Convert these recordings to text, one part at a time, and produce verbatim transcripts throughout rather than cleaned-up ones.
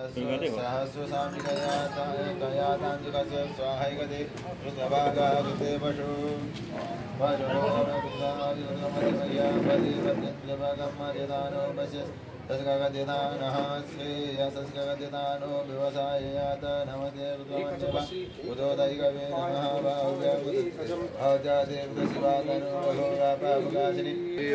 सहस्रसामिकयाताञ्जिकस्य स्वाहैकते रुद्रभागाकृते पशु पशुमध्यमय्यापतिपद्यन्त्रभागमर्यदानो पश्य सस्कगद्यदानः श्रेयसस्कगद्यदानो व्यवसायात नमते रुद्रमञ्जवा उदोदैकवे नमः बाहुव्यावजादेवशिवातनो अघोरापावकाशिनि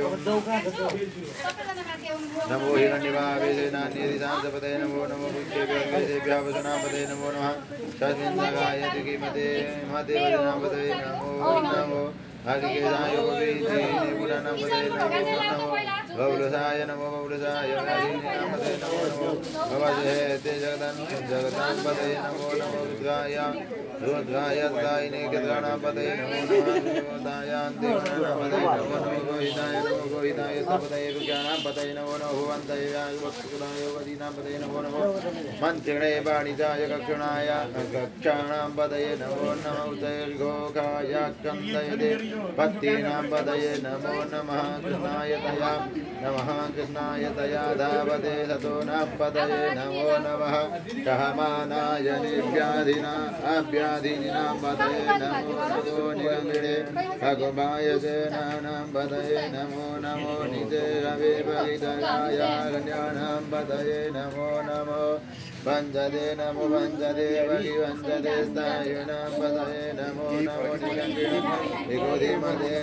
नमो हिरण्यवावेशे नान्यदिशांसपते नमो नमो बुद्धेभ्यः वसनापते नमो नमः षड्विंशगायति किमते मते वदनापते नमो नमो हरिकेशाय गोविन्दे पुराणपते नमो नमो बौलसाय नमो बौलसाय नमते नमो नमो भवजेते जगदन् जगदान्पते नमो नमो रुद्राय रुद्राय दायिने केन्द्राणापते नमो नमो दायान्ते गणानापते नमो नमो गोहिताय नमो गोहिताय सपते विज्ञानापते नमो नमो भुवन्तये वस्तुकुलाय वदीनापते नमो नमो मन्त्रिणे वाणिजाय कक्षणाय कक्षाणापते नमो नमो उदयर्घोघाय कन्दयते पत्तीनां पदये नमो नमः कृष्णाय तया नमः कृष्णाय तया धावते सतो नः पदये नमो नमः कहमानाय निर्व्याधिना अव्याधिनां पदये नमो नमो निगमिणे भगवाय सेनानां पदये नमो नमो निजे रवि भगितराय कन्यानां पदये नमो नमो वंजदे नमो वंजदे वहि वंजदे स्थायुनां पदये नमो नमो निगमिणे विगोधिमदे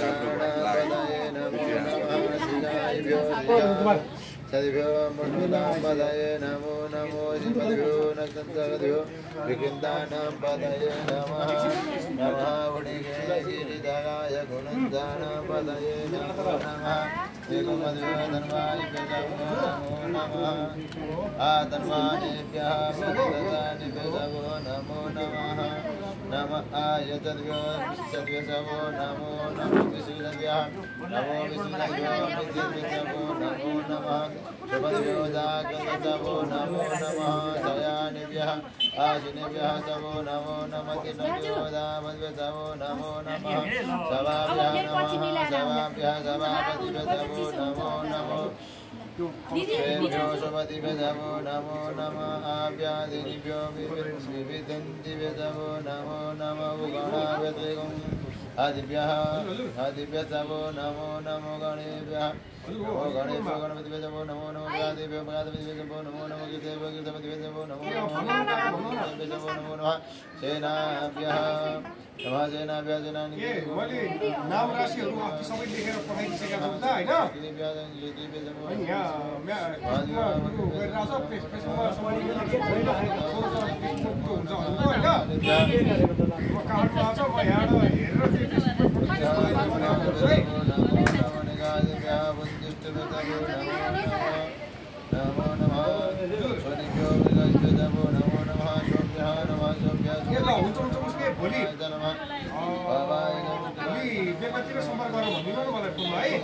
दशहराणां पदये नमो नमः शिवाभ्यो सदिभ्यो मुण्डुलां पदये नमो नमो श्रीपदिभ्यो नक्षत्रपदिभ्यो विकृन्तानां पदये नमः नमः उडिगे गिरिधराय गुणञ्जानां पदये नमो नमः एकमद्यो धन्वानिभ्यो नमो नमः आधन्वानिभ्यः मददानिभ्यो नमो नमः नमः आयतद्भ्यो सद्भ्यो नमो नमो विष्णुभ्यः नमो विष्णुभ्यो विद्युभ्यो नमो नमः शुभद्भ्यो जागृतभ्यो नमो नमः शयानिभ्यः आशिनिभ्यः सबो नमो नमः किन्नभ्यो दामद्भ्यो नमो नमः सभाभ्यः नमः सभाभ्यः सभापतिभ्यो नमो नमः श्रेभ्यो शुभतिभ्यो नमो नमः आव्याधिनिभ्यो विविधन्तिभ्यो नमो नमः गणाभ्यः आदिभ्यः आदिभ्यः नमो नमो गणेभ्यः नमो गणेभ्यो गणपतिभ्यो नमो नमो गणाधिभ्यो गणाधिपतिभ्यो नमो नमो गिरिभ्यो गिरिपतिभ्यो नमो नमो नमो नमः सेनाभ्यः नमः सेनाभ्यः सेनानिभ्यो नाम राशिहरु आफ्नो सबै लेखेर पठाइदिएका छौ त हैन अनि यहाँ नमो नमः स्वनिभ्यो नमो नमो नमः शोभ्यः नमः शोभ्यः हुन्छ हुन्छ उसले भोलि भोलि बेलुकातिर सम्पर्क गर भन्दिनु न मलाई फोनमा है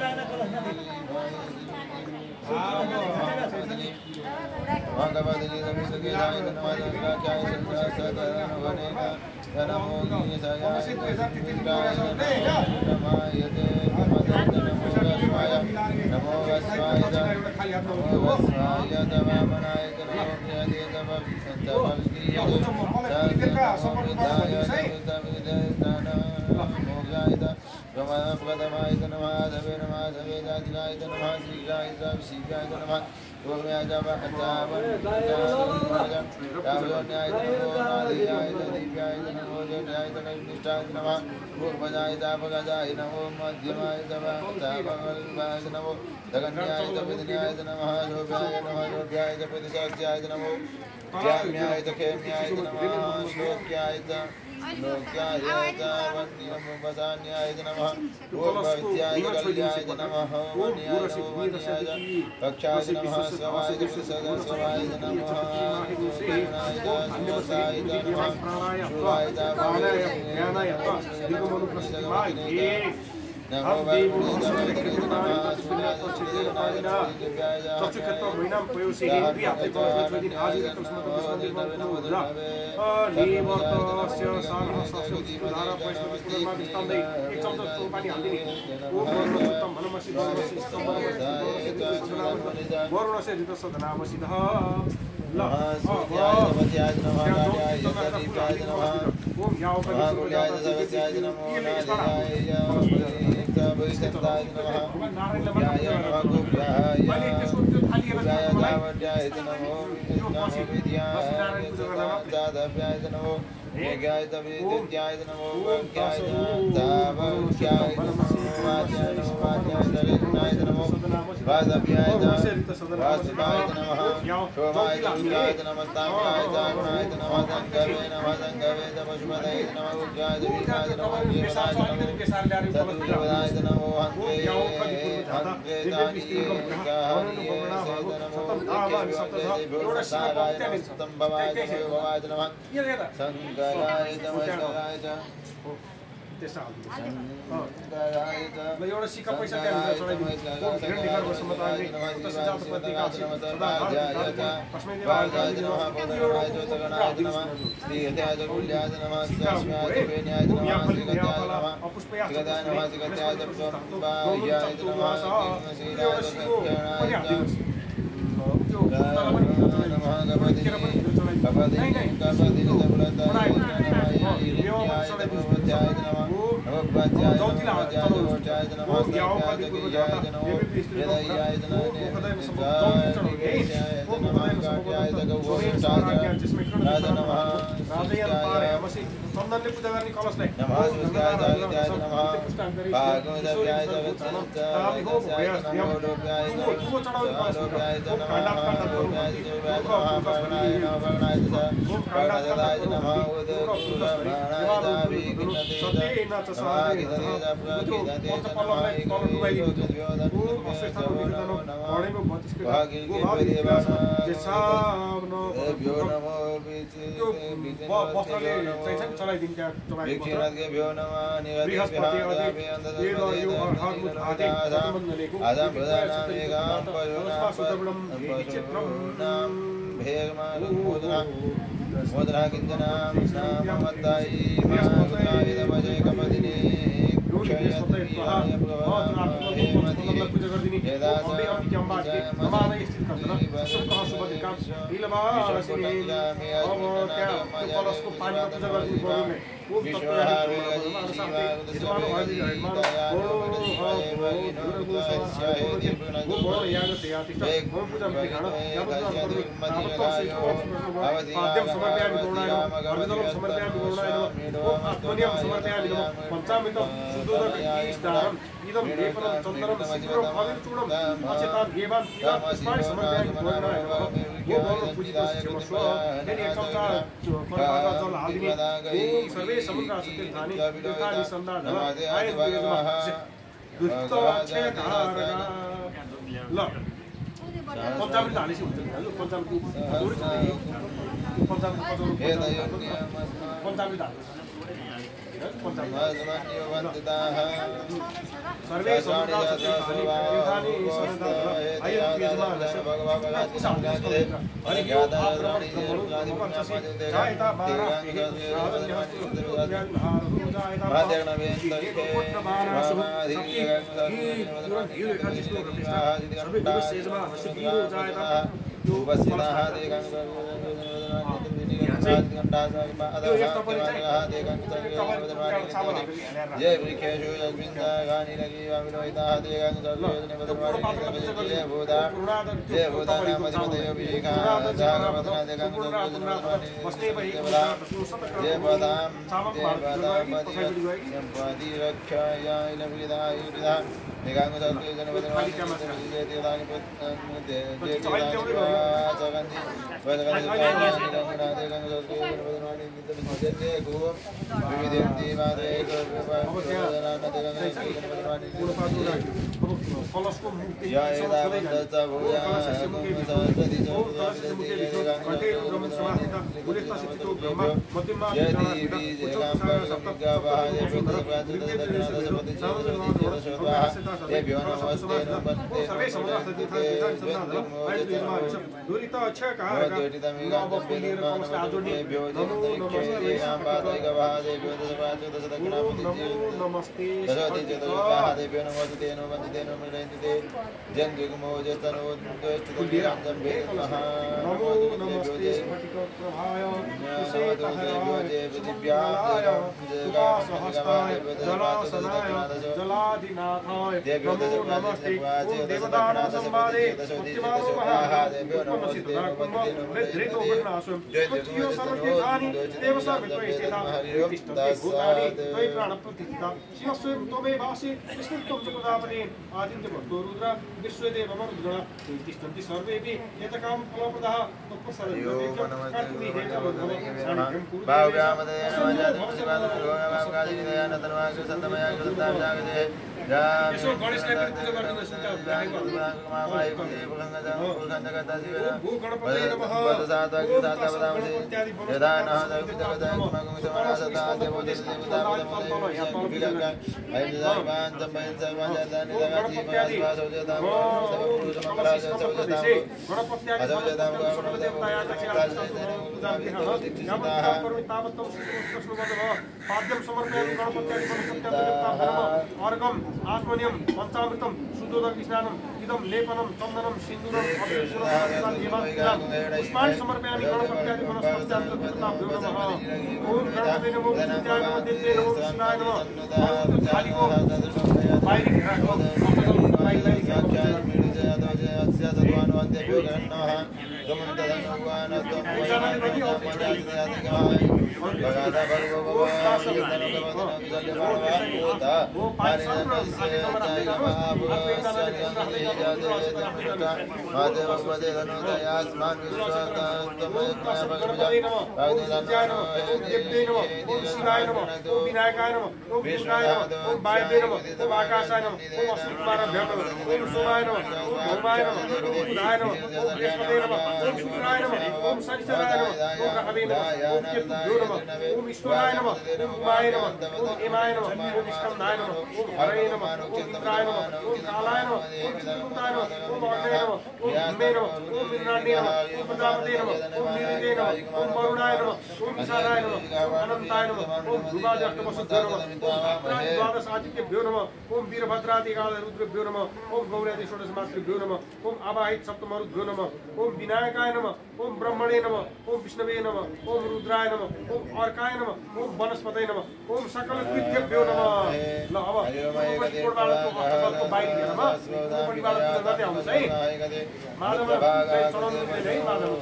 भगवती सविसुखेलाय नमः दुर्गाख्याय संसासदनवनेन नमो गीताय नमायते नमो वस्वाय नमो वस्वाय तवामनाय नमो प्रियदे तव सन्तवल्कीय सविताय सविताय मोगाय ब्रह्मपदमाय नमः धवे नमः धवे जातिकाय नमः श्रीगाय श्रीगाय नमः गोव्याय नमः अचावन अचावन नमो नादियाय दिव्याय नमो जटाय निष्ठाय नमः पूर्वजाय तापगजाय नमो मध्यमाय तापगल्भाय नमो जगन्याय तपदिन्याय नमः शोभ्याय नमः शोभ्याय तपदिसाक्ष्याय नमो ज्ञान्याय खेम्याय नमः श्लोक्याय लोक्याय वन्यमुपसान्याय नमः पूर्वविद्याय कल्याय नमः वन्याय वन्याय कक्षाय नमः स्वाय सदाशिवाय नमः सूर्याय सुमसाय नमः शुभाय नमो चक्षुक्षेत्र महिनाम पयोसी दुई हप्ता दिन आज निवर्तस्य सारहस्य धारा वैष्णवमा विस्तान्दै एक चम्चा पानी हाल्दिने ओम उत्तम मनमसिद्ध वरुणस्य ऋतसदनामसिद्धः ल नमः सूर्याय नमस्याय नमः कार्याय सदीपाय नमः महागुण्याय सवस्याय नमो नादियाय भविष्यताय नमः गुण्याय नमः गुप्याय गुप्याय जावड्याय नमो नमो विद्याय जादव्याय नमो ज्ञाय तविद्याय नमो वाक्याय तावक्याय नमो वाच्याय नमो वाच्याय जगन्नाय नमो वासव्याय वासुभाय नमः शोभाय दुर्गाय नमः ताम्राय जागृणाय नमः संगवे नमः संगवे पशुपतये नमः उज्जाय दुर्गाय नमः जीवनाय नमः सदुर्देवनाय नमो हन्त्रे हन्त्रे दानीय स्तंभवाय भवाय नमः संगराय नमस्काराय एउटा सिक्का पैसा त्यहाँ चढाइदिनु बसमताले उता जातपति काशी सदा वार्गाय नमः पदराय ज्योतगणाय नमः श्रीहत्याय गुल्याय नमः स्वास्म्याय वेन्याय नमः सिगत्याय नमः सिगताय नमः सिगत्याय तप्तवायाय नमः श्रीराय सत्याय नमः गपति गपति गपति सबलताय नमः नमोपाध्याय नमोपाध्याय नमोचाय नमः सत्याय जगीयाय नमो यदयाय नमः नित्याय नमः काट्याय जगवोषाय राज नमः राजयाय चन्दनले पूजा गर्ने कलशलाई नमः सुस्काय जागीयाय नमः भागवतव्याय जगत्संसाराय नमो लोकाय नमो लोकाय नमः लोकाय नमः भगवाय नमः भगवाय भगवदाय नमः उदकुलबाणाय दाविकिन्नते सत्येन च साधेन मोदना किंचना नाममत्तायि मामुद्राविदमजे कमदिने पंचामृतम इदम लेपनं चंदनम शीघ्रं अविर्चूर्णं अचेतान एवं इदं पुष्पाणि समर्पयामि भगवानाय नमः वो भगवान पूजितः क्षमस्व यदि एक चमचा फलभागा जल आदिने ओम सर्वे समुद्र तीर्थानि तीर्थानि सन्दान आय दुष्ट अक्षय कारका ल पंचामृत हालेपछि हुन्छ नि ल पंचामृत थोरै छ पंचामृत पचाउनु पंचामृत हाल्नु सर्वे समुद्रानि जय वृक्षेषु यस्मिन्दागानि लगी वामिलोहिताः देगानि सर्वेदने वदनवाणि जय भूता जय भूता नामधिपतयो विवेकाः जागवदना देगानि सर्वेदने जय पदां जय पदां सम्पदि रक्षायाय लविदाय विदा देगानि सर्वेदने वदनवाणि जय देवानि पुत्रं जय देवानि जगन्ति वदगनि देगानि देगानि सर्वेदने वदनवाणि जय जय गो विविधन्ति मादे कलशको मुक्ति नमस्ते देव्यो नमस्ते नो वंदते नो जंगुमो जतनो नमो नमस्ते प्रभाय कुशेतहराय सुमंगलाय सुवासहस्ताय जलासनाय जलाधिनाथाय नमो नमस्ते ओम देवदानव संवादे उत्तिमानो महादेवो कुंभ वृद्धृतो विघ्नासुम उत्थियो सर्वतीर्थानि देव सर्वत्वैस्थिता तिष्ठन्ति भूतानि त्वयि प्राणप्रतिष्ठिता शिवस्वयं त्वमेवासि विष्णुत्वं च प्रजापते आदित्यमरुतो रुद्र विश्वदेव मरुद्गण तिष्ठन्ति सर्वेऽपि यतकाम फलप्रदः यसो गणेशलाई पनि पूजा गर्नु सुन्दा आत्मनियम पंचामृतम शुद्धोदक स्नानम इदम लेपनम चंदनम सिंदूरम पुष्पाणि समर्पयामि गणपत्यादि वनस्पत्यादि नमः ओम गणपते नमो विद्याय नमो दिव्ये नमो कृष्णाय नमः खाली को बाहरी घेरा को बाहरी ओम शनिचराय नमः ओम राहवे नमः ओम केतुभ्यो नमः ओम ईश्वराय नमः ओम उमाय नमः ओम एमाय नमः ओम स्कंदाय नमः ओम हरये नमः ओम इंद्राय नमः ओम कालाय नमः ओम चित्रकूटाय नमः ओम अग्नये नमः ओम धूमे नमः ओम इंद्राण्ये नमः ओम प्रजापते नमः ओम निरिते नमः ओम वरुणाय नमः ओम विशालाय नमः ओम अनंताय नमः ओम ध्रुवाजष्टवसुभ्यो नमः ओम द्वादशादित्यभ्यो नमः ओम वीरभद्रादिकाल रुद्रभ्यो नमः ओम गौर्यादि षोडशमातृभ्यो नमः ओम आवाहित सप्तमरुद्भ्यो नमः ओम विनायकाय नमः ओम ब्रह्मणे नमः ओम विष्णवे नमः ओम रुद्राय नमः ओम अर्काय नमः ओम वनस्पतये नमः ओम सकल कृत्यभ्यो नमः ल अब कोडबालको बाहिर हेरमा कोडबालको गर्दै आउँछ है माधव चाहिँ चलाउनु हुँदैन है माधव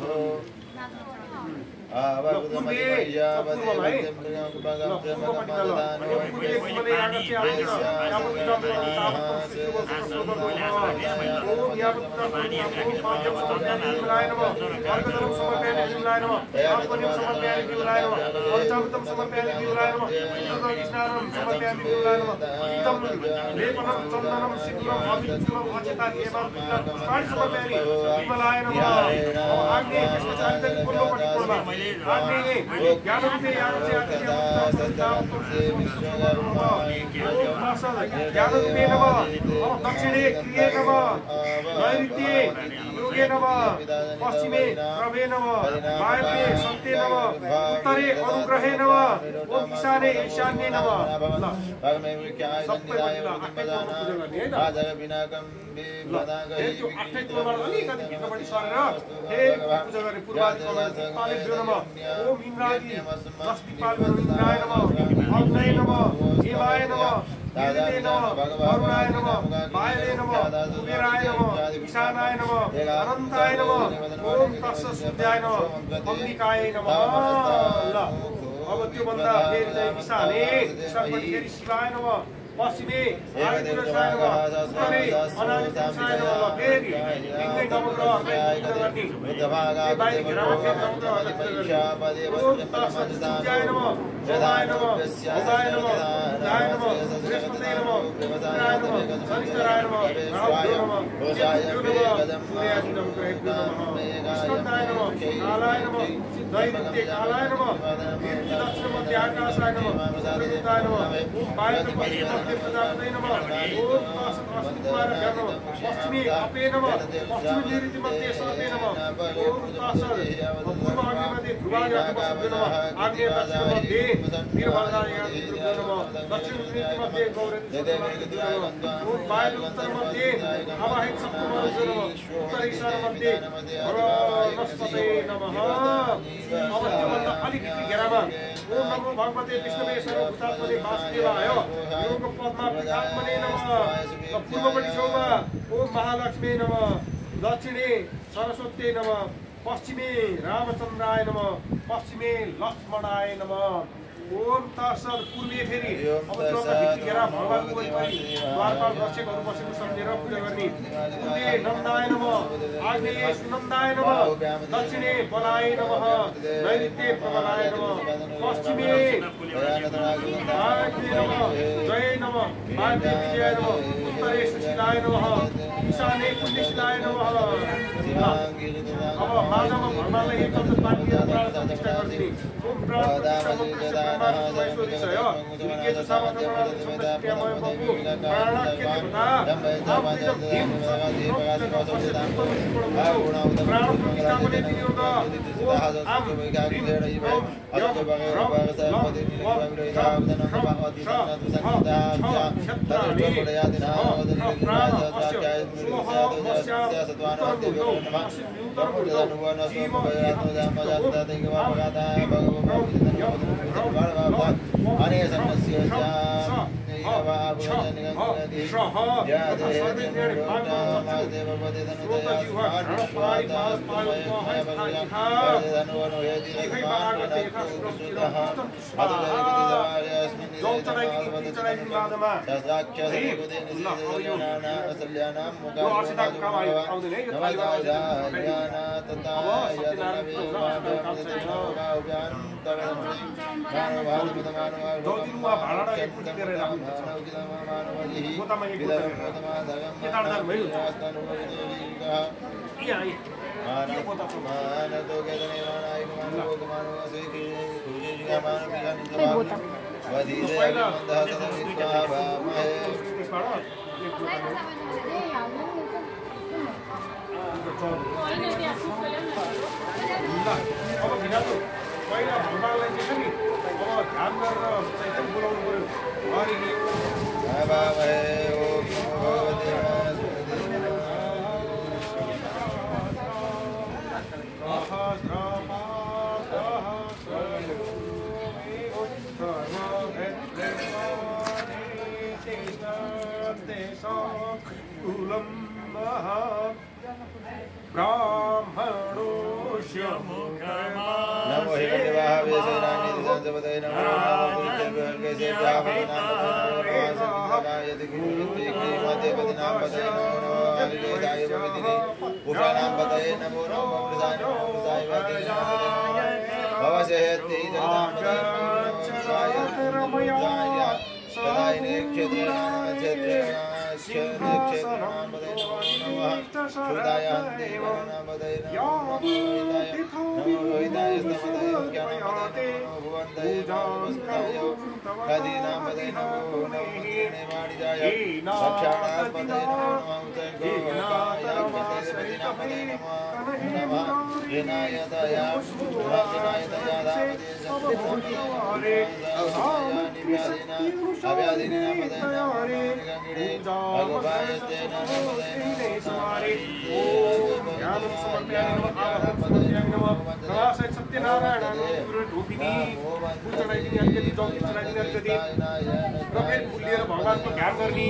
ज्ञानरूपे यागस्य ज्ञानरूपे नमः दक्षिणे क्रिये नमः नैऋत्ये योगे नमः पश्चिमे प्रभे नमः वायव्ये सत्ये नमः उत्तरे अनुग्रहे नमः ओम ईशाने ईशान्ये नमः ओम इंद्रादि दशदिक्पालवरो इंद्राय नमः अग्नये नमः शिवाय नमः निरिते नमः वरुणाय नमः वायवे नमः कुबेराय नमः ईशानाय नमः अनंताय नमः ओम तत्सुद्धाय नमः अंबिकाय नमः ल अब त्यो भन्दा फेरि चाहिँ ईशाने ईशानपट्टि फेरि शिवाय नमः पश्चिमे आदिपुरुषाय नमः उत्तरे अनादिपुरुषाय नमः फेरि लिङ्गै नवग्रहहरूलाई पूजा गर्ने त्यो बाहिर घेरामा फेरि नवग्रहहरूलाई पूजा गर्ने ओम तत्सुद्धाय नमः जदाय नमः जदाय नमः जदाय नमः बृहस्पतये नमः इंद्राय नमः शनिश्चराय नमः राहुभ्यो नमः केतुभ्यो नमः सूर्यादि नवग्रहेभ्यो नमः स्कन्दाय नमः कालाय नमः दैत्ये कालाय नमः दक्षिणमध्ये आकाशाय नमः सूर्यदेवताय नमः ओम वायुदेवताय प्रजापतये नमः ओम वासुदेवाय नमः पश्चिमे अपे नमः पश्चिमे निरितिमध्ये सर्वे नमः ओम तासद पूर्वाग्निमध्ये ध्रुवाजष्टवसुभ्यो नमः आग्नेय दक्षिणमध्ये वीरभद्राय नमः दक्षिण निरितिमध्ये गौरदेवताय नमः ओम वायव्य उत्तरमध्ये आवाहित सप्तमरुद्भ्यो नमः उत्तर ईशानमध्ये वनस्पतये नमः अब त्योभन्दा अलिकति घेरामा ओम नमो भगवते विष्णुवे सर्वभूतात्मने वासुदेवाय योग पद्मा पीठात्मने नमः। पूर्वपट्टि छेउमा ओम महालक्ष्मी नमः, दक्षिणे सरस्वती नमः, पश्चिमे रामचन्द्राय नमः, पश्चिमे लक्ष्मणाय नमः। ओम तत्सत्। पूर्वे फेरि अब त्योभन्दा भित्री घेरा भगवानको वरिपरि द्वारपाल रक्षकहरू बसेको सम्झेर पूजा गर्ने। पूर्वे नन्दाय नमः, आग्नेये सुनन्दाय नमः, दक्षिणे बलाय नमः, नैऋत्ये प्रबलाय नमः, पश्चिमे वाग्देवे नमः, जय नमः, वाग्देवे विजयाय नमः, उत्तरे सुशीलाय नमः, ईशाने पुण्यशीलाय नमः। अब माझमा भगवानलाई एक चम्चा पानी दिएर प्राण प्रतिष्ठा गरिदिने। ओम प्राण प्रतिष्ठा मन्त्रस्य ब्रह्मा वैश्वदेशय विज्ञेश सामर्थ्यमय क्रियामय बहु प्राणाख्यदेवता आप्तिजं भीम प्राण प्रतिष्ठापने विनियोग। ओम आम ह्रीं ओम यम रम अब भिनाको पहिला भगवानलाई चाहिँ नि अब ध्यान गरेर चाहिँ बोलाउनु पर्यो। हरि ओम भगवते ब्राह्मणोऽस्य नमो हिरण्यवाहवे सेनानिधि संजपतये नमो नमो दुर्जयवर्गसेभ्याः मध्यपतिनां पतये नमो नमो आयुर्वेदाय भगवतिने पुषाणां पतये नमो नमो प्रसाय नमो प्रसाय भवसेहत्यै जगतां पतये नमो नमो तदायिने क्षेत्रेण क्षेत्रेण क्षेत्रेणां पतये नमो नमः शुद्धायां देवानां पतये नमो नमो रोहिताय स्तमतये ज्ञानपतये नमो भुवन्तये नमोऽस्ताय कदीनां पतये नमो नमो वाणिजाय रक्षाणां पतये नमो नमः उदयगोपाय पतये पतये नमो नमः विनायतया विनायतया दामदे सत्पतये निव्यादिना अव्यादिना पतये नमो गंगिरे भगवायस्ते नमो पतये ज्ञानं समर्पयामि नमः पतये नमः नमः सत्यनारायण गुरु रूपिणी पूजनाइदिने अलिकति जल चढाइदिने अलिकति र फेरि भुलिएर भगवानको ध्यान गर्ने।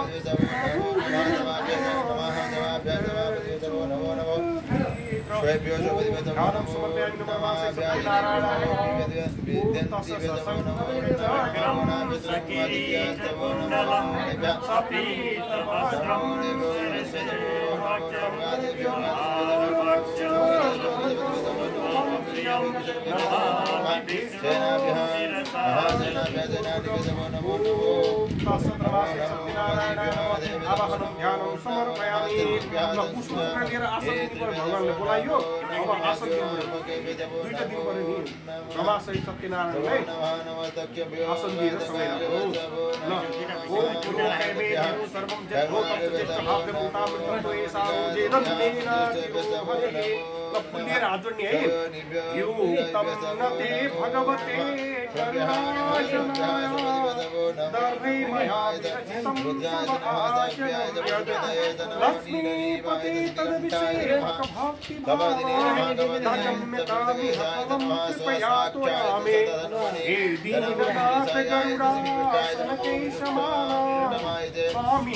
श्वेभ्यो ध्यानं समर्पयामि नमः नमासे सत्यनारायणाय नमः ओम तस्य आवाहनं ध्यानं समर्पयामि ल पुष्प लिएर आसन दिनु पर्यो भगवानले बोलाइयो अब आसन दिनु पर्यो दुईटा दिनु पर्यो नि रमासै सत्यनारायणलाई आसन दिएर समय राख्नु ल ओम पुरोकेमे देवो सर्वं जगतो तत्त्वस्य भाव्यमुतामृतं सारोजेन तेना हरे ल पुण्येर हात जोड्ने है यो तम नते भगवते करुणाय दर्भै मया विरचितं लक्ष्मीपते तद्विषेक भक्ति भावनामि हवं कृपया त्वयामे हे दीननाथ गरुडासनके समाना स्वामी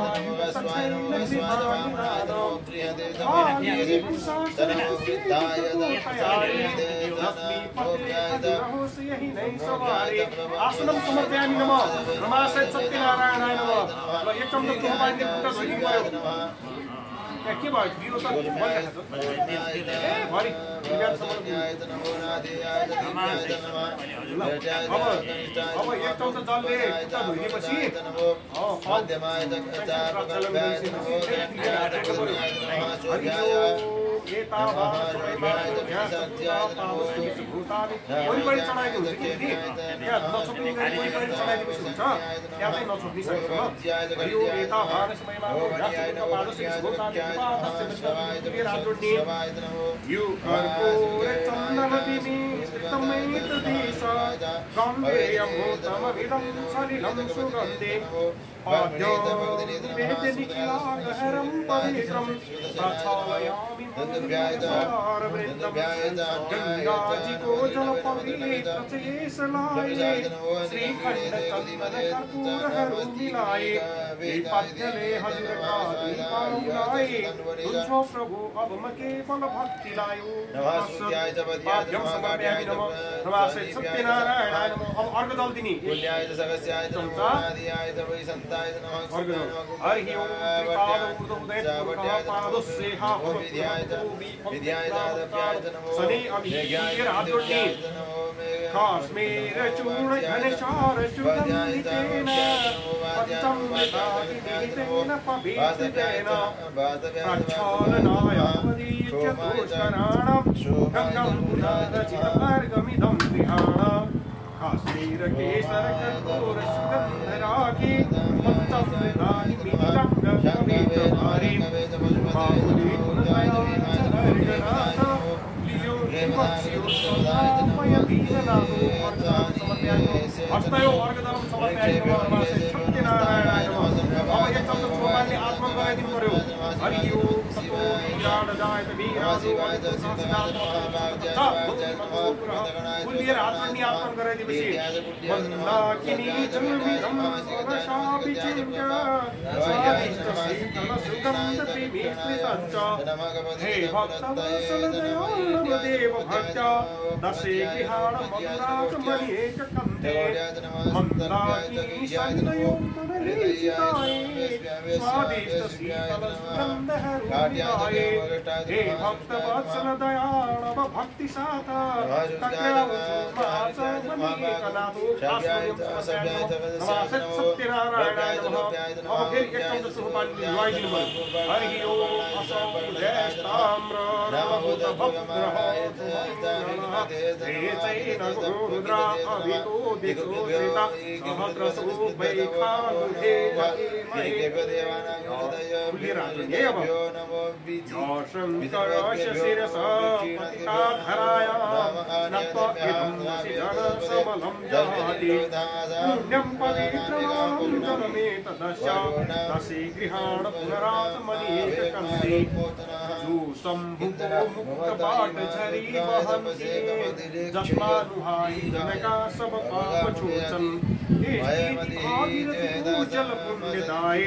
आसनं समर्पयामि नमः नमासे सत्यनारायणाय नमः ल एकम त तुम्हारे पुटा धोइनु पर्यो के भयो बिरो त बन्द ए भरि विज्ञान समर्पण नमो नादेयाय नमासे अब अब एकम त जलले पुटा धोइनेपछि अ मध्यमाय चार प्रकार नमो एता भाषाय सत्याय नमो भूतानि वरिपरि चढाएको हुन्छ कि यहाँ नछोड्ने वरिपरि चढाएको हुन्छ यहाँ चाहिँ नछोड्ने सक्छ यो एता भाषायमा पादसिक भूतानि पादसिक रात जोड्ने यो कर्पूर चन्दन दिनी तमैत देश गम्भीरं भूतमविदं सलिलं सुगन्धे वेदनिखिलागहरं पवित्रं प्रक्षालयामि गंगाजिको जलपवित्रचेसलाये श्रीखण्ड चन्दन कर्पूर हरु मिलाये पद्यले हजुर का दीपां लाये तुझो प्रभु अब म केवल भक्ति लायो नमस्ते पाद्यं समर्पयामि नमः नमासे सत्यनारायणाय नमः अब अर्घ दल दिनी पुण्याय सगस्याय नमोनादियाय वै संताय नमः अर्घ हरि ओम त्रिपाद ऊर्ध्वोदय पादस्य हा विद्याय विद्याय दादप्याय नमो शनि अभिज्ञाय हात जोड्ने काश्मीर चूर्ण घनचार चूर्णितेन पंचम वेदादितेन पवित्रेण प्रक्षालनाय मदीच्य दोषकराणं गंगं पुनरचितमार्गमिदं विहाणं काश्मीर केसर कर्पूर सुगंधरागी पंचम वेदादि विधिं गंगमेतमारि बाहुली गुणमयाचरगनाथ लियो विवक्ष्यो सदामय दीननाथो अर्घं समर्पयामि हस्तयो अर्घदलं समर्पयामि नमः सत्यनारायणाय नमः अब एकचोटि सोमानले आत्मन गराइदिनु पर्यो हरि ओम सतो विराट जायत वीरासो पुण्येर हात जोड्ने आत्मन गराइदिएपछि मन्दाकिनी जन्मिदं सदशापि चिन्त्य स्वादिष्ट शीतल सुगन्ध विमिश्रितञ्च हे भक्तवत्सल दयाल देव भक्त दशे गृहाण मधुराज मणिएक कन्ते मन्दाकिनी सन्दयोन्तरलीचिताये स्वादिष्ट शीतल सुगन्ध हरुमिलाये हे भक्तवत्सल दयाल भक्ति साता सत्यनारायणाय नमः अब फिर एक शब्द सुपान लुआइदिनु भयो हरि ओम असौ जयस्ताम्र नमोद भद्रहाय तेजैन गुरुद्रा अभितो दितो त्रिता सहस्रसु वैखानुधे महे देवानाय नमो शंकरश शिरसा पतिताधराय नत्वा इदं शिरः सबलं जहाति पुण्यं पवित्रं जलमेतदस्य दशे गृहाण पुनरात्मनीककन्ते सुसम्भुतो मुक्तपाटझरी वहन्ते जस्मानुहाय जनका सब पापछोचन् जल पुण्यदाय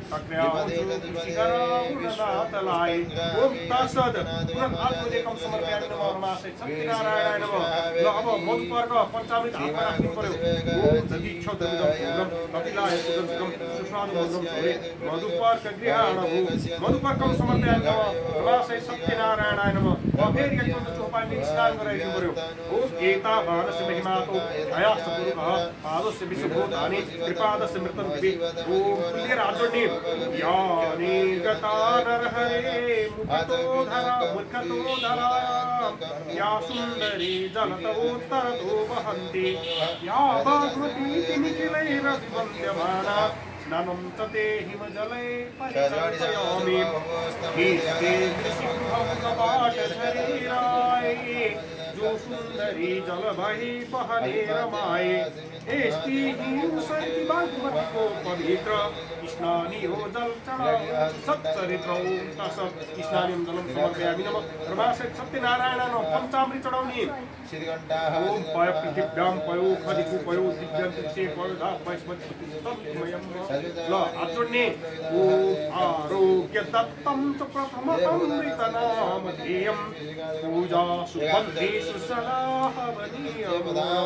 तलाय ओम तत्सद आत्मदेकम समर्पयामि नमः नमासे सत्यनारायणाय नमः ल अब मधुपर्क पञ्चामृत हातमा राख्नु पर्यो ओम दीक्षोदम कपिलाय सुगन्धम सुस्वादुगम सोरे मधुपर्क गृहाणो मधुपर्कम समर्पयामि नमः नमासे सत्यनारायणाय नमः अब फेरि एकपल्ट चोपानी स्नान गराइदिनु पर्यो ओम एता भानस्य महिमातो अयास्त गुरुः पादस्य विश्वभूतानि कृपादस्य मृतं दिवि ओम पुल्यराजोनि यानि गता नरहरे मुखतो धरा मुखतो धरा या सुंदरी जलतोत्तरतो वहन्ति या भागवती निखिलैरभिवन्द्यमाना स्नानं च ते हिमजले परिचर्पयामि हीते सिंहं कपाटशरीराय जो सुंदरी जल बहि पहने रमाए एस्ति हिंसति भागवती को पवित्र स्नानी हो जल चढ़ा सच्चरित्र तसत् स्नानिं जलं समर्पयामि नमः प्रभासे सत्यनारायण पंचामृत चढाउने ओम पय पृथिव्यां पयो खदिकु पयो दिव्यं दिक्षे पयो धा वैस्पति तत्मयं ल अर्जुने ओम आरोग्य दत्तं च प्रथममृतनाम ध्येयं पूजा सुबन्धेषु सदा हवनीयम्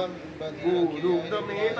गुरुग्धमेत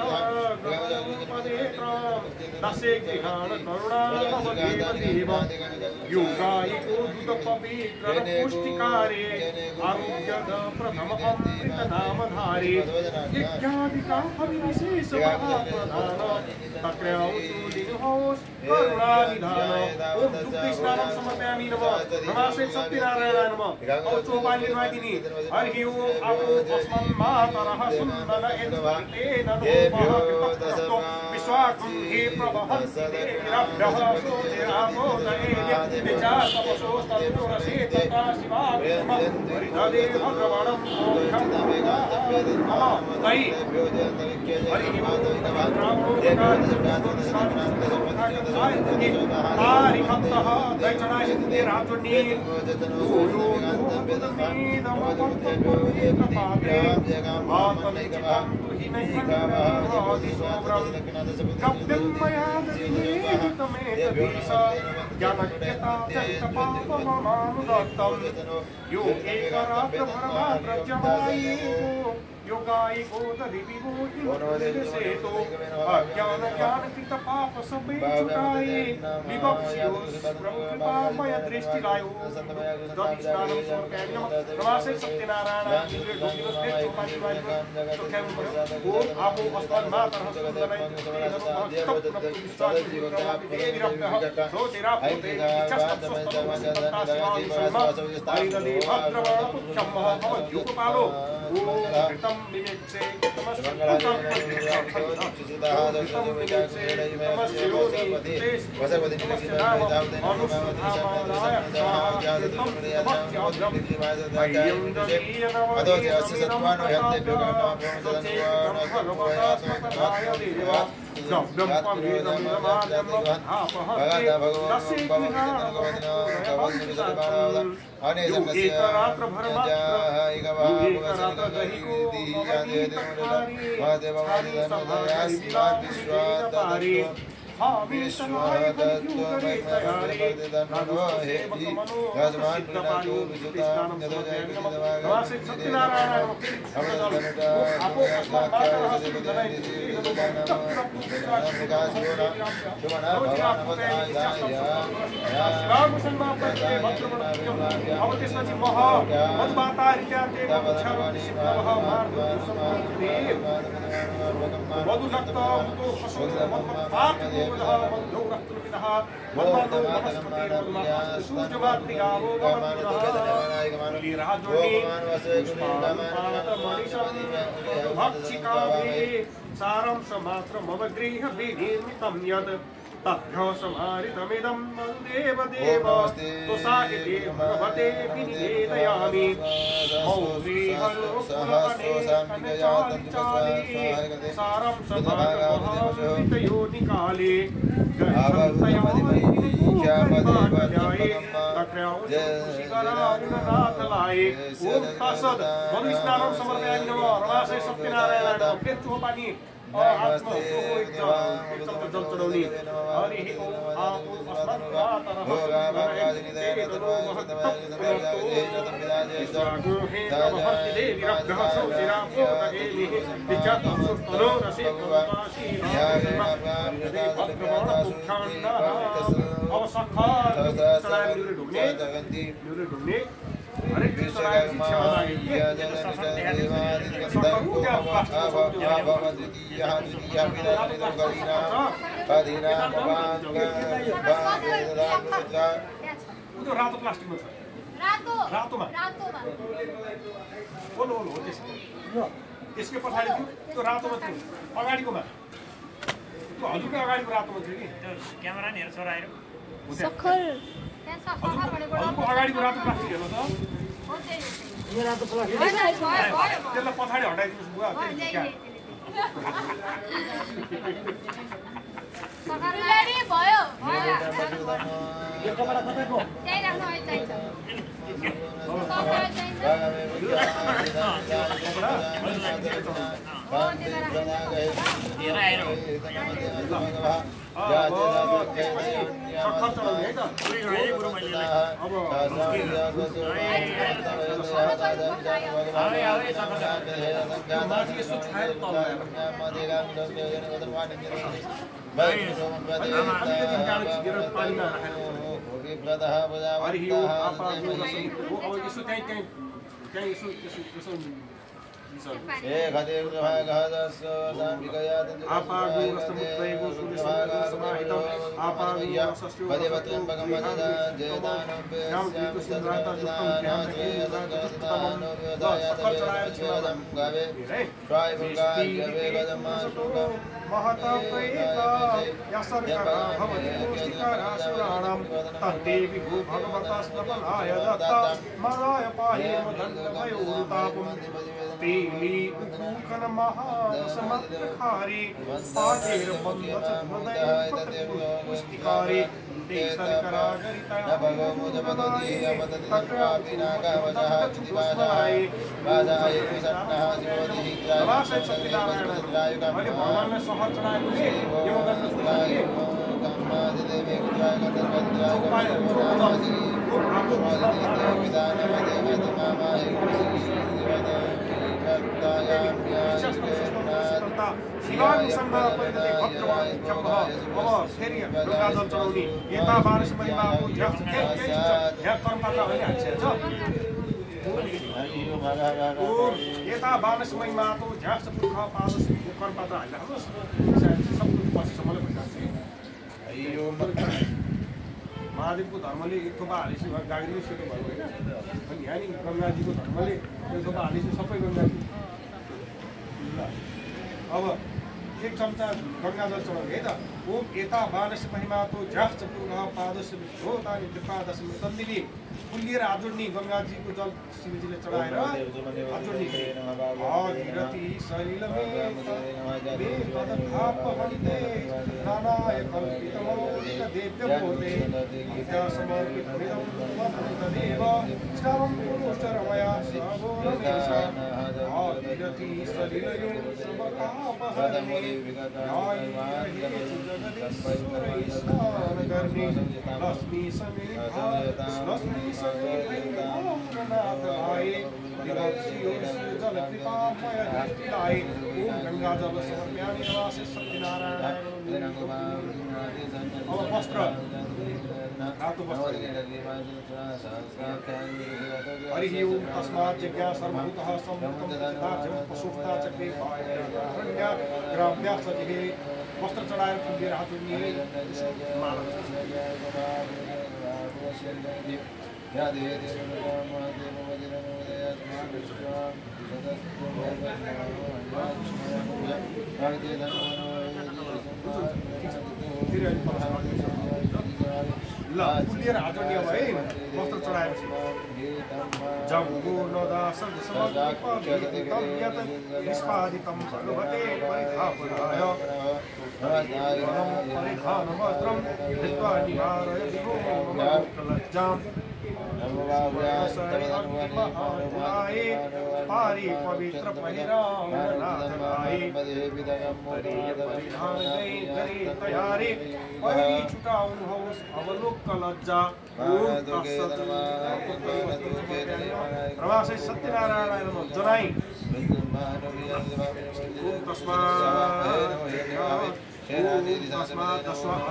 दक्षिणाग्रहपदेत्रां दशे गृहाण करुणाभवदेव देव योगायिको दुतपवित्र पुष्टिकारे आरोग्यद प्रथम अमृतनामधारे यज्ञादिका हविविशेष महाप्रधान तक्रौतुलिनुहोस् करुणानिधान ओम दुग्धस्नानं समर्पयामि नमः नमासे सत्यनारायणाय नमः औ चोपानी निर्वादिनी हरि ओम आपो अस्मन् मातरः सुन्दर एतेन नमः कृतस्तु विश्वाकं हि प्रवहन्ति देविरभ्यः सोतिरामोदये विचारतपसोस्तनुरसे तथा शिवाभिमं हरिधरे भगवणं मोक्षं नमः तै हरि ओम तारिखन्तः दैचणायन्ते राजोन्ये ओयो नमोदमीदमवर्तपोयेकपात्रे आत्मनिचितं तुहि नैकण्डरादिशोभ्रं कव्यं मया दधिनेहितमेतदीश ज्ञानज्ञता चरितपापममानुदत्तं यो एकरात्रभरमात्रजमायेको योगायिको दधिविभूतिमुद्रिसेतो अज्ञान ज्ञान कृत पाप सबे छुटाए विवक्ष्योस् प्रभु कृपामय दृष्टिलायो दधिस्नानं समर्पयामि नमः नमासे सत्यनारायण इंद्र डोकिनोस् ने चोपानी वाली तो क्या बोलो ओम आपो अस्मन् मातरः सुन्दरय सो तेरा पुते इच्छस्तस्वस्तमस्यतस्मादिशोमा भद्रवण पुच्छं भवद्युपपालो ओम कृतं विमेक्षे तमस्कृतं सारं समात्र मम गृह विनिर्मितं यत् तभ्यो समारितमिदं देव देव तुसाहिते भगवते विनिवेदयामि मौली हरोपने कनचालिचाले सारं समागमहामृतयो निकाले आत्मा जल चढाउने हरि ओम आपो उतो रातो प्लास्टिकमा छ रातो रातोमा रातोमा बोलो बोलो हो त्यसको त्यसकै पछाडि थियो त्यो रातोमा थियो अगाडिकोमा त्यो हजुरको अगाडिको रातोमा थियो कि क्यामेरा नि हेर छोरा आएर सखर त्यहाँ सखर भनेको हजुरको अगाडिको रातो प्लास्टिक हेर्नु त हो त्यही यो रातो प्लास्टिक त्यसलाई पछाडि हटाइदिनुस् बुवा त्यही सखर रेडी भयो यो कपडा कतैको त्यही राख्नु है चाहिन्छ कपडा चाहिन्छ हेर आएर सखर चलाउने है त पुरै गरे पुरो मैले अब आए आए सखर माथि यसो छाएर महता प्रेता यशर्करा भवति पुष्टिकरासुराणां तद्देवि भो भगवता स्नपनाय दत्ता मदाय पाहेम दण्डभयोरुतापं तेली उकूकन महारसमत्खारी पाचेर्बन्धच हृदय पुष्टिकारी ते शर्करा गरिता भगवमुजपदति अपततित्रापिनागवजः चितिवाजाय वाजाय विषण्णः ज्योतिः ग्राय सत्यनारायण मैले भगवानलाई सहर चढाएको थिएँ यो गर्न सुनाए कम्मादिदेवी गुजाय गन्धर्वद्राय गन्धर्वनामासि स्वादिते विदानमदे गतमामाहि शिवानुसन्धान परिणते भद्रवान् चम्बः अब फेरि गङ्गाजल चढाउने यता बारस महिमाको झ्यास झ्यास कर्मपात्र होइन हाल्छ यता बारस महिमाको झ्यास पुर्ख पादस कर्मपात्र हाल्नुहोस् सब पछिसम्मले भइरहेको छ महादेवको धर्मले एक थोपा हालेपछि गाडीले सेतो भयो होइन अनि यहाँ नि गङ्गाजीको धर्मले एक थोपा हालेपछि सबै गङ्गाजी अब एक चम्चा गङ्गाजल चढाउने है त ओम एता बानस महिमातो झ्यास पुर्ख पादस होतानि कृपादश तन्दिली फुलिएर आजोड्नी गङ्गाजीको जल शिवजीले चढाएर आजोड्नी भागीरथी सलिलमे दे पदथाप हन्ते नानाय कल्पितमौलिक देव्य भूते विद्या समर्पित तदेव श्रावं पुरुषरमया सगोरमेशा भागीरथी सलिलमे सबताप हरणे लक्ष्मी समेत लक्ष्मी समेत जल कृपामय दृष्टिदाय ओम गंगा जल समर्पयामि नमामि सत्यनारायण अब वस्त्र रातो वस्त्र हरि ओम तस्मात् यज्ञा सर्वभूतः सम्भूतं पशुपता चक्रे पायरण्य ग्राम्या सजिहे वस्त्र चढाएर फुलेर हात जोड्ने ल फुलेर हात जोड्ने अब है वस्त्र चढाएपछि जम्बो नदास समर्पितं निष्पादितं सर्वते परिधापनाय परिधानवस्त्रं धृत्वा निवारय विभोमकलज्जां पारी पवित्र पहिरावनाथराय तैयारी पहली छुटाउन होस अवलोक लज्जा प्रवासी सत्यनारायण जनाई तस्मात्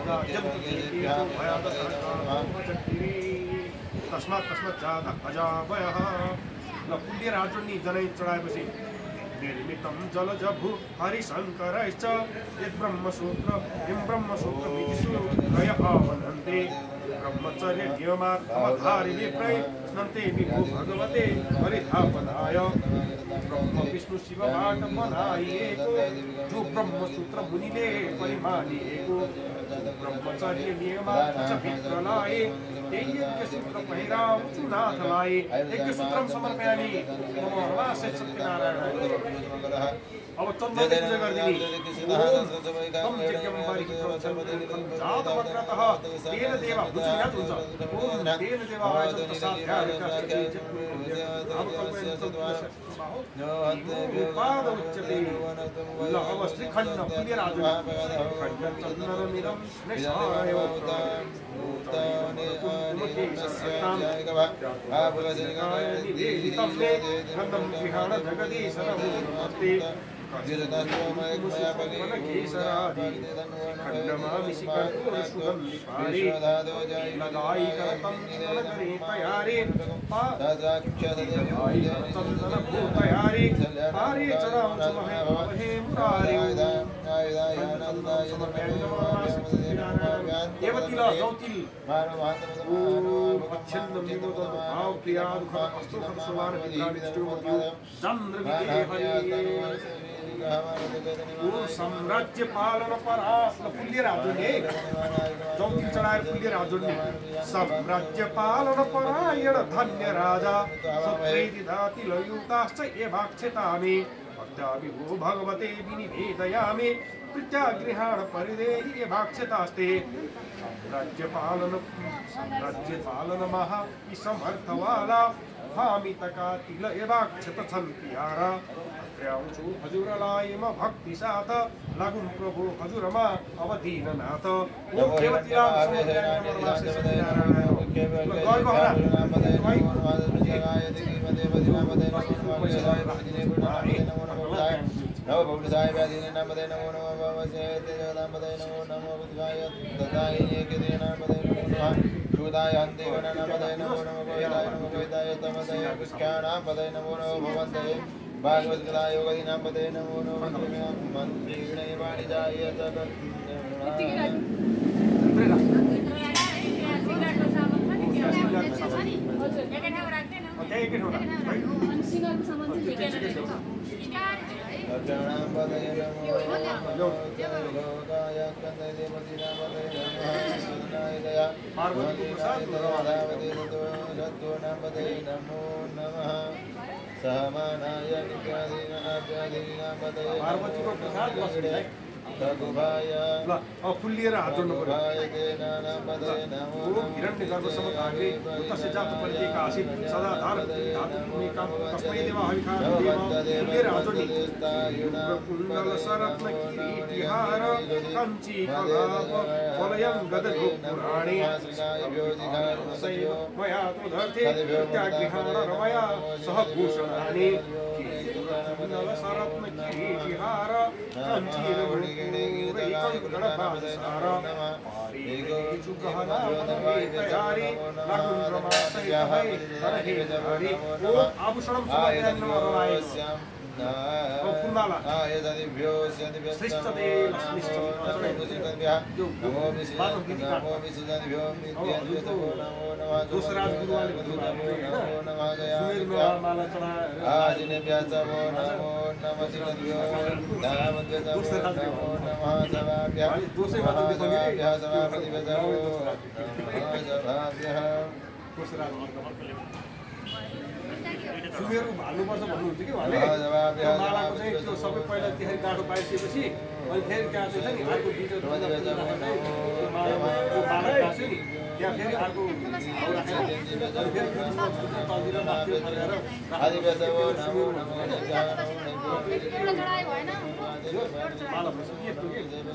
तस्मात् जात अजावयः ल पुण्य राजुनी जनै चढाएपछि निर्मितं जलजभु हरिशङ्करैश्च यद्ब्रह्मसूत्र यं ब्रह्मसूत्र विधिषु त्रय आवनन्ते ब्रह्मचर्य नियमात्मधारि विप्रै स्नन्ते विभो भगवते हरिधापनाय ब्रह्म विष्णु शिव बाट बनाइएको जो ब्रह्मसूत्र मुनिले परिमानिएको ब्रह्मचर्य नियमात्म भित्रलाई त्यही यज्ञ सूत्र पहिराउँछु नाथलाई यज्ञ सूत्रम समर्पयामि मम हर्वासे सत्यनारायण अब चन्द्र पूजा गर्दिनी ओम यज्ञम परिहितं सर्वदेवं जातमग्रतः तेन देवा बुझ्यात् हुन्छ ओम तेन देवाय तत्साध्याय उपाद उच्यते ल अब श्रीखण्ड पुण्यराजु खण्ड चन्द्रमिदं निशाय निवेदितं मे गन्धं विहार जगदीशरमूर्ति साम्राज्य पालन परास पुल्य राजुने चौथी चढ़ाए पुल्य राजुने साम्राज्य पालन परायण धन्य राजा सत्रेति दाति लयुक्ताश्च एवाक्षेतामि भक्त्या विभो भगवते विनिवेदयामि प्रत्यागृहाण परिदेहि एवाक्षेतास्ते साम्राज्य पालन साम्राज्य पालन महा समर्थवाला भामितका तिल एवाक्षत छन्तियारा प्र्यांशु हजुरलाई म भक्ति साथ लागुन प्रभु हजुरमा अवधीननाथ ओम देवतीराम समर्पयामि नमोवासे सत्यनारायण गय कहना नमो भगवताय व्याधिने नमोदे नमो नमो भवसे तेजोदामदे नमो नमो बुद्धाय ददायिने केदे नमोदे नमो नमः शुदाय हन्ते गण नमोदे नमो नमो गोविदाय नमो गोविदाय तमदे विख्यानापदे नमो नमो भवन्ते भागवत कथा योगदी नाम पदे नमो नमो मंत्रीणे वाणिजाय जगत् सहमानाय नित्यादीन आप्यादीन पदे पार्वती को प्रसाद वसुदे तगुभाय अब फुल्लिएर हात जोड्नु पर्यो पदे नमो ओम हिरण्यगर्भ समकाग्रे तस्य जात परितेका आसीत् सदा धार धातु भूमिका तस्मै देवा हरिखा फुल्लिएर हात जोड्नु कुण्डल सरत्न किरीटिहार कञ्ची कलाप वलयं गदधु पुराणे मया तु धर्ते त्यागृहाण रमया सह भूषणानि कुण्डल सरत्न किरीटिहार कञ्ची आभूषणं श्रेष्ठते दूसराज गुरुवाले सुमेरु भाल्नुपर्छ भन्नुहुन्छ कि उहाँले मालाको चाहिँ त्यो सबै पहिला त्यसरी गाडो पाइसकेपछि अनि फेरि त्यहाँ चाहिँ छ नि अर्को डिटेल माला काट्छु नि त्यहाँ फेरि अर्को भाउ राखेर अनि फेरि तलतिर माथि फर्केर माला भन्छ के यस्तो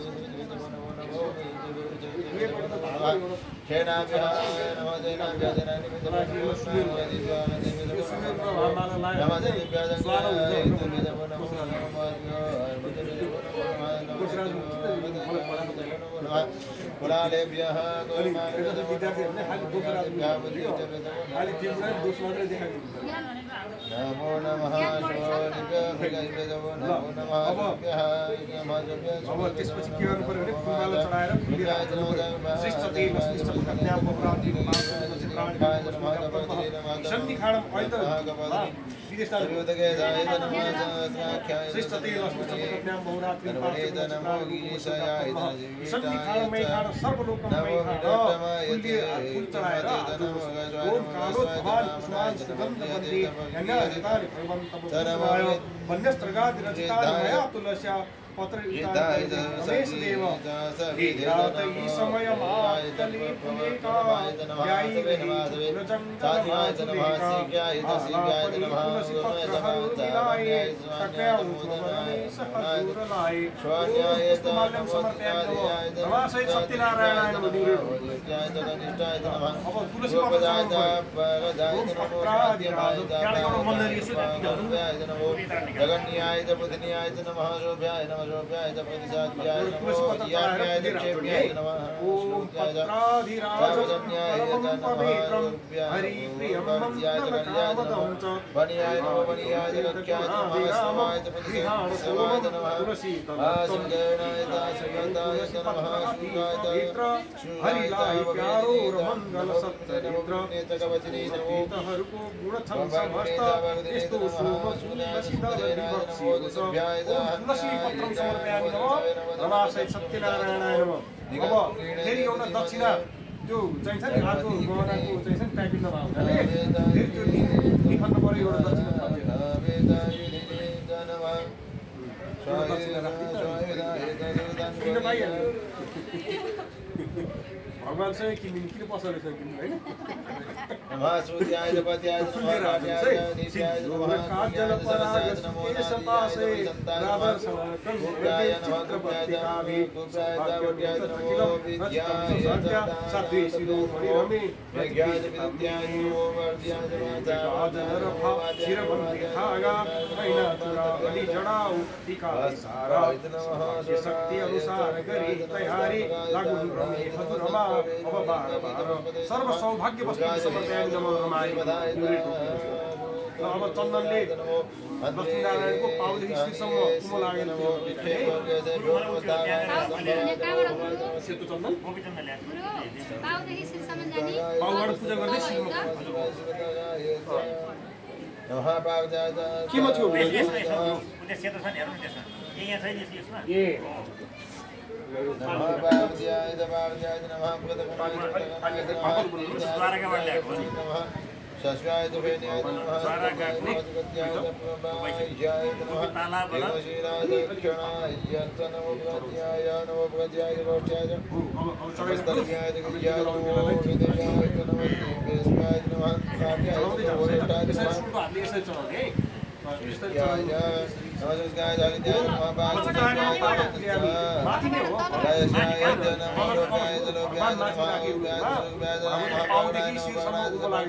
के पुरालेभ्यः विद्यार्थीहरूले खालि दोस्रो खालि तिम्रो दोष मात्रै देखाएको नमो नमः नमो नमः अब त्यसपछि के गर्नु पर्यो भने फुलमाला चढाएर श्रेष्ठ तेल श्रेष्ठ कन्या सन्धि खाडम अहिले त विदेशमा श्रेष्ठ तेल कन्या बहुरात्रि सन्धि खाडमै खाड सर्वलोकमै खाड फुलले फुल चढाएर ओम कालो भवान कुसुमान सुगन्ध वन्दे यज्ञाजितानि भगवन्तम् वन्यस्त्रगादि रचितानि मया तुलस्या पत्र रमेश देव रात ई समय मातली पुनेका ध्याई जगन्याय बुद्धिन्याय नमः शोभ्याय नमः शोभ्याय प्रतिसाध्याय नमो यान्याय क्षेप्याय नमः शोभ्याय जावजन्याय नमः हरिप्रियं मङ्गलकामदं च वनियाय नमो वनियाय लक्ष्याय नमः समाय प्रतिसाध्याय नमः आसुगणाय दासगताय नमः सुगाय हरिलाय प्यारो मंगल सत्तरित्र नेतकवचनी नमो हरको गुण छम समस्त इस्तो शुभ सुदसित हरिभक्ति शोभ्याय तुलसी पत्रम समर्पयामि नमः रमासहित सत्यनारायणाय नमः। अब फेरि एउटा दक्षिणा त्यो चाहिँ छ नि अर्को गहनाको चाहिँ छ नि प्याकेटमा हुनाले फेरि त्यो निफाल्नु पर्यो एउटा दक्षिणा किन पाइहाल्यो भगवान चाहिँ किन किन पसल रहेछ किन हैन नमः सूर्याय जपत्याय नमः राव्याय नित्याय नमः काजल पराग केशपासे राधर्षण गंगाय नमः कृपाय कुपाय दावट्याय नमो विद्याय सत्य शिरो परिरमे विज्ञाय विद्याय नमो वर्ध्याय नमः शिरबंधि खागा मैना तुरा बलि जड़ाऊ टीका सारा शक्ति अनुसार गरी तैयारी लागू रमे मधुरमा अब बार बार सर्व सौभाग्य वस्तु समर्पयामि नमः रमाय अब चन्दनले लक्ष्मीनारायणको पाउदेखि शीर्षसम्म कुमो लागेन सेतो चन्दन पाउबाट पूजा गर्दै शिरमा केमा थियो ए नमः पार्वत्याय पार्वत्याय नमः प्रदपनाय नमः शश्वाय दुभेन्याय नमः स्वारागाग्नित्याय प्रभायाय नमः देवशीलाय दक्षिणाय नमो प्रत्याय नमो प्रत्याय गोष्ठ्याय समस्तर्याय जगत्याय नमो विदेशाय नमः देवेशाय नमः साध्याय गोष्ठाय नमः Krishnaaya Namaskaya Jagitya Namaha Bhagavata Mathi ne ho Jayasaya Namo Jaya Jalopya Namaha Ubhaya Jalopya Namaha Bhagavata Namaha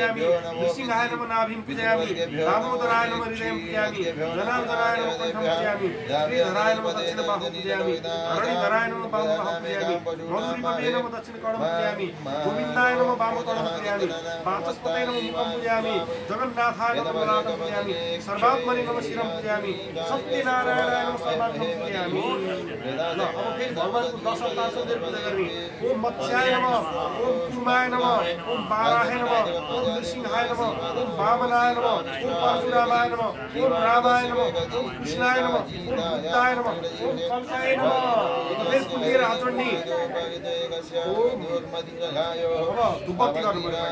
Namaha पूजयामि श्रीधराय नमः दक्षिण बाहु पूजयामि हरणिधराय नमः वाम बाहु पूजयामि मधुरिपवे नमः दक्षिण कर्णं पूजयामि गोविन्दाय नमः वाम कर्णं पूजयामि वाचस्पतये नमः मुखं पूजयामि जगन्नाथाय नमः ललाटं पूजयामि सर्वात्मने नमः शिरं पूजयामि सत्यनारायणाय नमः सर्वात्मं पूजयामि। ल अब फेरि भगवानको दश अवतार सौन्दर्य पूजा गर्ने। ओम मत्स्याय नमः, ओम कुर्माय नमः, ओम बाराहे नमः, ओम नृसिंहाय नमः, ओम वामनाय नमः, ओम परशुरामाय नमः, ओम रामाय नमः, ओम कृष्णाय नमः, ओम बुद्धाय नमः, ओम कंसाय नमः। फेरि पुगेर हात जोड्ने। ओम अब धुपबत्ती गर्नु पर्यो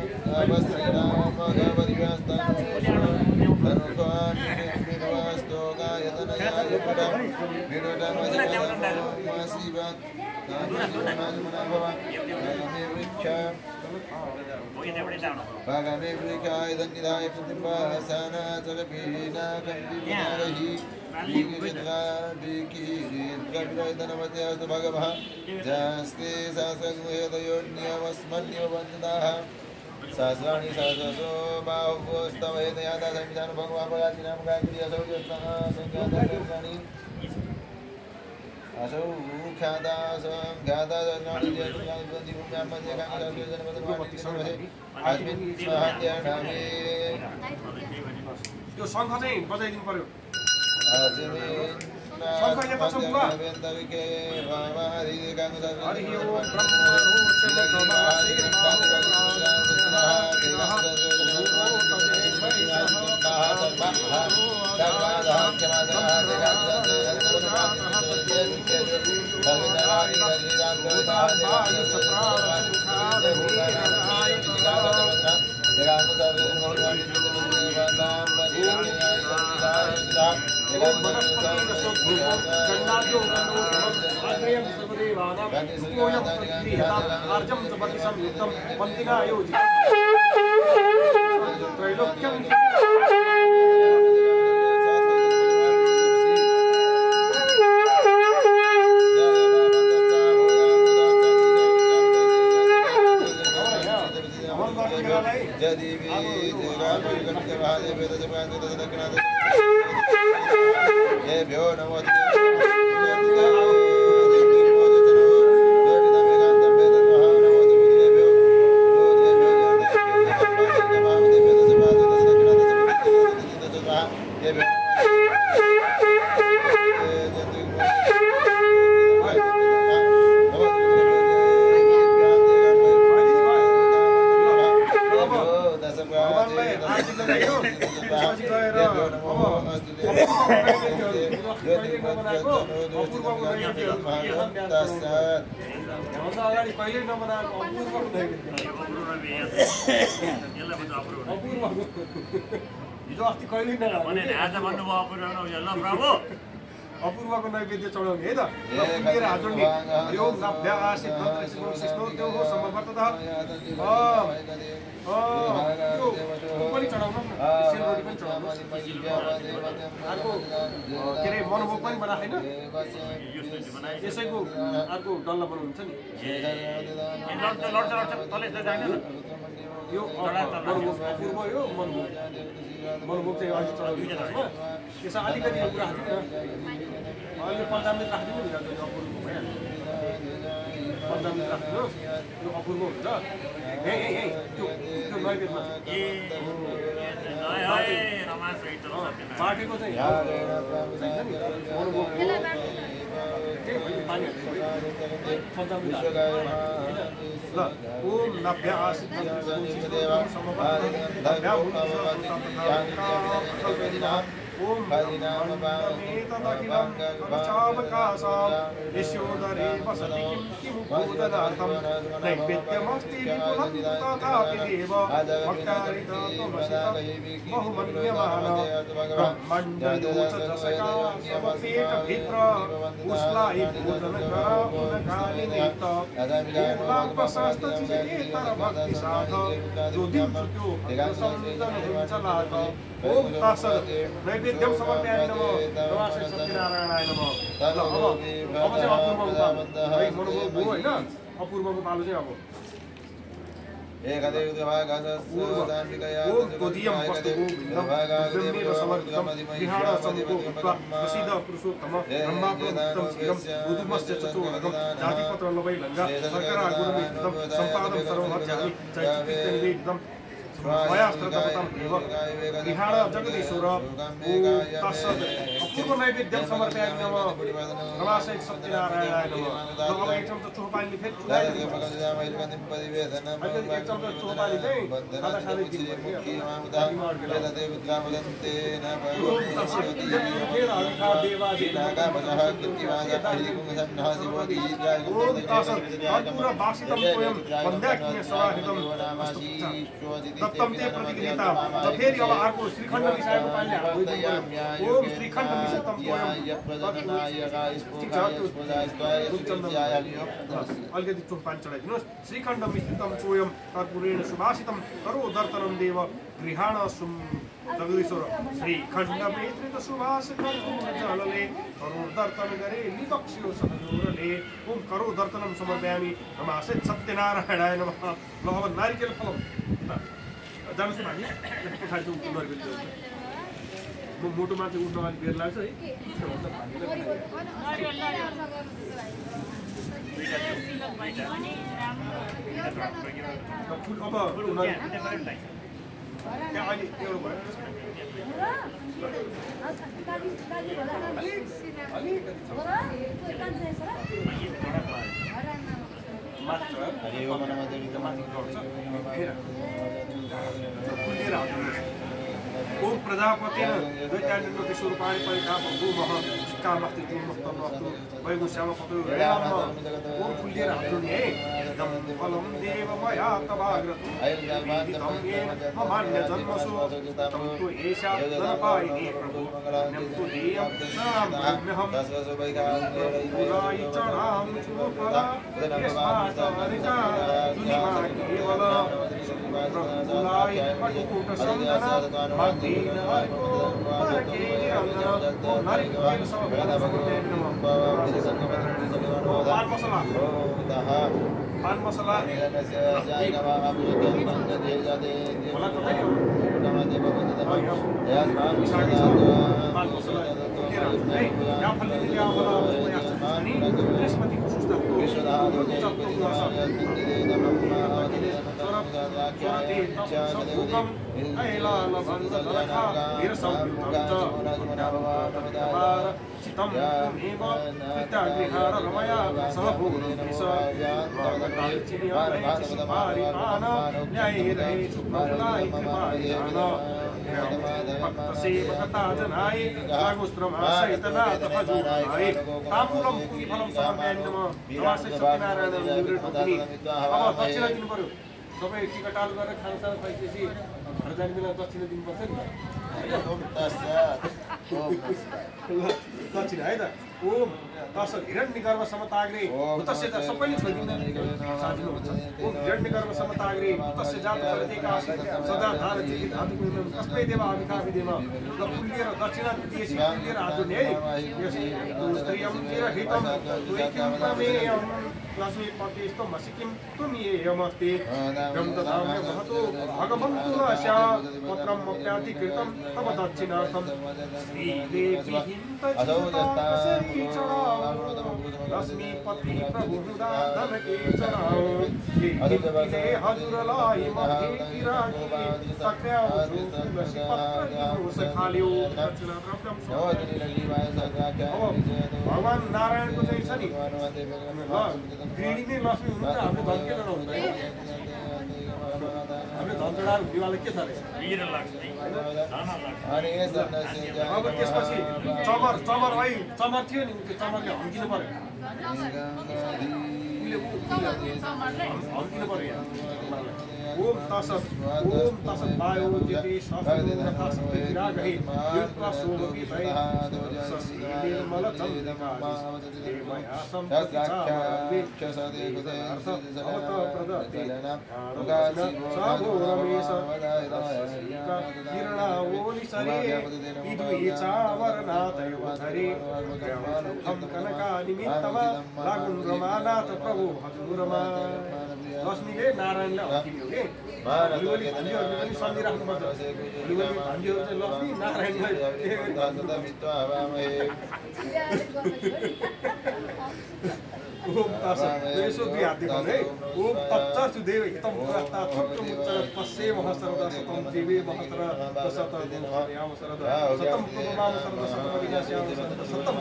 सहस्राणि सहस्रशो बाहुस्तवैत यादा संविधान भगवान भगाति नाम गायत्री असौ जस्तः संख्यातानि असौ ख्याता संख्याता सहस्राणि जयज्ञानि बन्धि भूम्यां मध्ये काङ्गस्य जनपदवाणी सर्वसे आस्मिन् स्वाहान्त्यानामे। यो शङ्ख चाहिँ बजाइदिनु पर्यो। आस्मिन् शङ्खले बजाउँ बुवा। वेन्दविके वामादि काङ्गस्य हरि ओम ब्रह्मणो चमकमासे अगाडि कहिले नबनाएको हिजो अस्ति कहिले अपूर्वको नैवेद्य चढाउने है त। पुगेर हात जोड्ने। यो नभ्यासित त्यो हो समवर्ततः पनि चढाउनु न, सेलरोटी पनि चढाउनु। अर्को के अरे मनोभोग पनि बनाएको छैन, यसैको अर्को डल्ला बनाउनुहुन्छ नि। यो मनोभोग अपूर्व, यो मनोभोग मनोभोग चाहिँ अलिक चढाउने त्यसमा अलिकति कुरा हाल्नु न। अहिले पन्चामृत राखिदिनु नि, अपूर्व भइहाल्छ। पन्चामृत राखिदिनुहोस्, यो अपूर्व हुन्छ। ए ए ए त्यो त्यो नैवेद्यमा बाटेको चाहिँ मनोभोग पानी पन्चामृत ल ओम नभ्य आसित ओम यशोदरे वसति किं भूतदार्थं नैवेद्यमस्ति विपुलं तथापि देव भक्तारितमसितं बहुमन्यमान ब्रह्मण्डयोचजसका समपेटभित्र उस्लाई भोजन कर उनकालिनित ओम प्रशस्तचितेतर भक्तिसाध जो दिन्छु त्यो सम्झन हुन्छ लाग। ओम तत्सत् नैवेद्यम समर्पयामि नमः नमः सत्यनारायणाय नमः। ल अब अब चाहिँ अपूर्वको पालो है, मनोभोग भयो होइन, अपूर्वको पालो चाहिँ अब ओम तोदियम वस्तुगोविन्दं ब्रह्मेव समर्पितं विहारसमुखो भूत्वा प्रसीद पुरुषोत्तम ब्रह्माप्रोक्तं क्षीरं मधुमस्य चतुर्भगं जातिपत्रलवैलङ्गा शर्करा गुणमेतं सम्पादं सर्वमर्चामि चैतन्यनिवेदितं मयास्त्रगतं एव विहार जगदीश्वर ओम तत्सत् अपूर्व नैवेद्यं समर्पयामि नमः नमासै सत्यनारायणाय नमः नमः एक चमचा चोपाली फेरि चुलाइ अहिले एक चमचा चोपाली चाहिँ खाँदा खाँदै दत्तम ते प्रतिगृहीता र फेरि अब अर्को श्रीखण्ड मिसाएको पानीले हाम्रो ओम श्रीखण्ड मिश्रितम पोयम अलिकति चोख पानी चढाइदिनुहोस् श्रीखण्ड मिश्रितम पोयम कर्पूरेण सुभाषितम करो दर्तनम देव गृहाण सुम जगदीश्वर श्रीखण्ड मिश्रित सुभाष जलले करो दर्तन गरे निपक्षियो सदजोरले ओम करो दर्तनम समर्पयामि नमासे सत्यनारायणाय नमः ल अब नारिकेल फलम जानुहोस् न हामी पछाडि चाहिँ उठ्नु नरिकल म मोटो मान्छे उठ्न अलिक बेर लाग्छ है अब त्यहाँ अहिले एउटा भयो ओम प्रजापति दैत्यान्य स्वरूपाणि परिता भगो मह कामस्ति जुमस्तम वस्तु वैगु श्याम पतो रेयाम ओम फुल्लिएर हाल्नु नि है एकदम फलम देव मया तवाग्रतु आयुर्दायेन ममान्य जन्मसु तम तु एषा नपायिने प्रभु नम तु देयं साम ब्रह्महं पुराय चढ़ाम चुपला यस्मासरिता दुनिमा केवल प्रभुलाय पटुकुट संदना मदीन परके निरंजन ओ नारिकेल समर्पण पान मसला पान मसला बोला तो नहीं पान मसला या फल लिया वाला नहीं बृहस्पति को सुस्ता स्वरते सबुकम ऐला लभंगलखा वीरसौद्युतम चितम मेव पिताग्निहार रमया सहभोगेश वागताचिनियारिपान न्यायिरै सुप्रभुलाई कृपायान भक्त सेवकता जनाय लागुस्त्रमासहितनाथ भजोनाय ताम्बूलम फलम समर्पयामि नमः नमासे सत्यनारायण निवृत्ति अब दक्षिणा दिनु पर्यो सबै टिकटाल गरेर खानसाना खाइसकेपछि घर जाने बेला दक्षिणा दिनुपर्छ नि दक्षिणा है त ओम तस हिरण्यगर्भ समताग्रे तस्य सबैले छोडिदिनु साजिनु हुन्छ ओम हिरण्यगर्भ समताग्रे तस्य जात प्रतीका सदा धार चिति धातु तस्मै देव आविकावि देव ल फुल्लिएर दक्षिणा दिएपछि फुल्लिएर हात जोड्ने है यस स्त्रियम चिर हितम त्वैकिम तमेयम लक्ष्मी पतिस्तम मसिकिम तुमियमस्ते गम दधाम्य महतो भगवन्तु नश्या पत्रम मप्याति कृतं तव दक्षिणार्थं श्रीदेवी हिन्तचितासरी चढ़ाओ लक्ष्मी पति प्रभु धनके चढ़ाओ ये हजुरलाई महे किरागी सक्र्याओ तुलसी पत्र दिनुहोस् खाल्यो दक्षिणा द्रव्यम भगवान नारायणको चाहिँ छ नि गृहिणी नै लक्ष्मी हुनुहुन्छ हाम्रो धन के चढाउनु हामीले धन चढाएर हुनेवाला के छ अब त्यसपछि चमर चमर है चमर थियो नि त्यो चमरले हम्किनु पर्यो हम्किनु पर्यो यहाँ ओम तसत् ओम तसत् वायो जति शास्त्रोरथा सप्तविरागहि युक्ता सोमपीतै निर्मल चन्द्रिकादि मया सम्पतिचावेक्षसदेवदेर्थ अवत प्रदत्ते साभो रमेश किरणावोलि सरे विदुहि चावरनाथयो धरे हम कनकानिमित्तमा लागुन् रमानाथ प्रभु हजुरमा लक्ष्मीले नारायणलाई हकिन्यो के भोलिभोलि भान्जीहरूले पनि सन्धि राख्नुपर्छ। भोलिभोलि भान्जीहरू चाहिँ लक्ष्मी नारायणलाई ओम तत्सत् दुई हात दिनु है। ओम तत्सत् देव हितम पुरस्ता थुक्कम उत्तर पश्ये महसरदा सतम देवे महतर दशत याम सरद सतम प्रभुमाम सरद सतम विकास्याम सरद सतम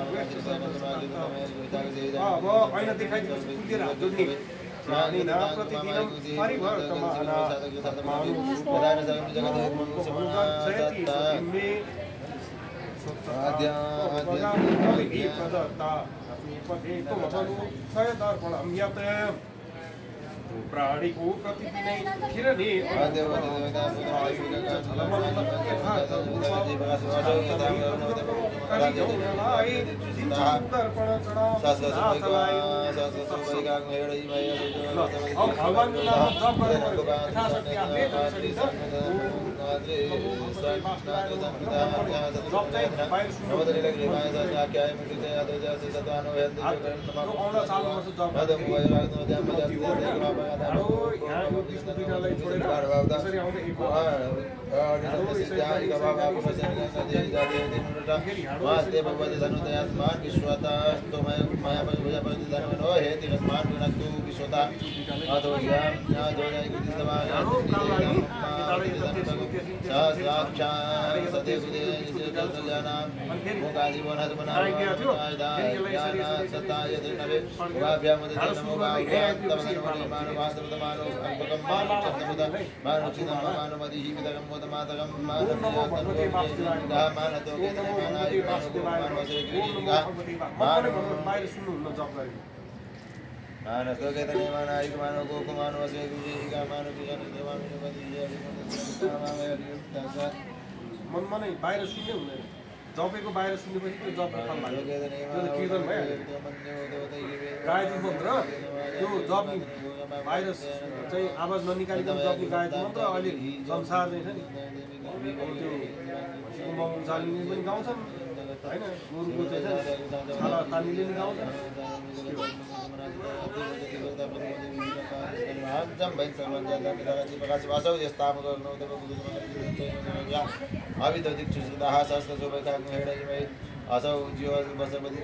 अब ऐन देखाइदिनुहोस् कुन्तिर हात जोड्ने प्राणिना प्रतिदिनं परिवर्तमाना मानु मे प्राणीको प्रतिदिनै किरणे मानसो केतने मानायिक मानो गोक मानो वसे गुजिका मानो किजन देवामी बदिया मनमा नै बाहिर सुन्ने हुँदैन जपेको बाहिर सुन्नेपछि त्यो जप फल लाग्यो त्यो त कीर्तन भइहाल्यो गायत्री मन्त्र त्यो जप बाहिर चाहिँ आवाज ननिकालिकन जप्ने गायत्री मन्त्र अहिले संसार चाहिँ छ नि त्यो भैँसीको मौन चालिने पनि गाउँछन् होइन गोरुको चाहिँ छाला तालिने पनि गाउँछन् असौ जीवन बसपति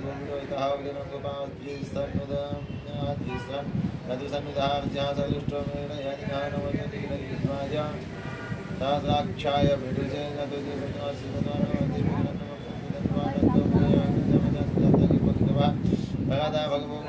साक्षाय भेटुसे भगवान भगवान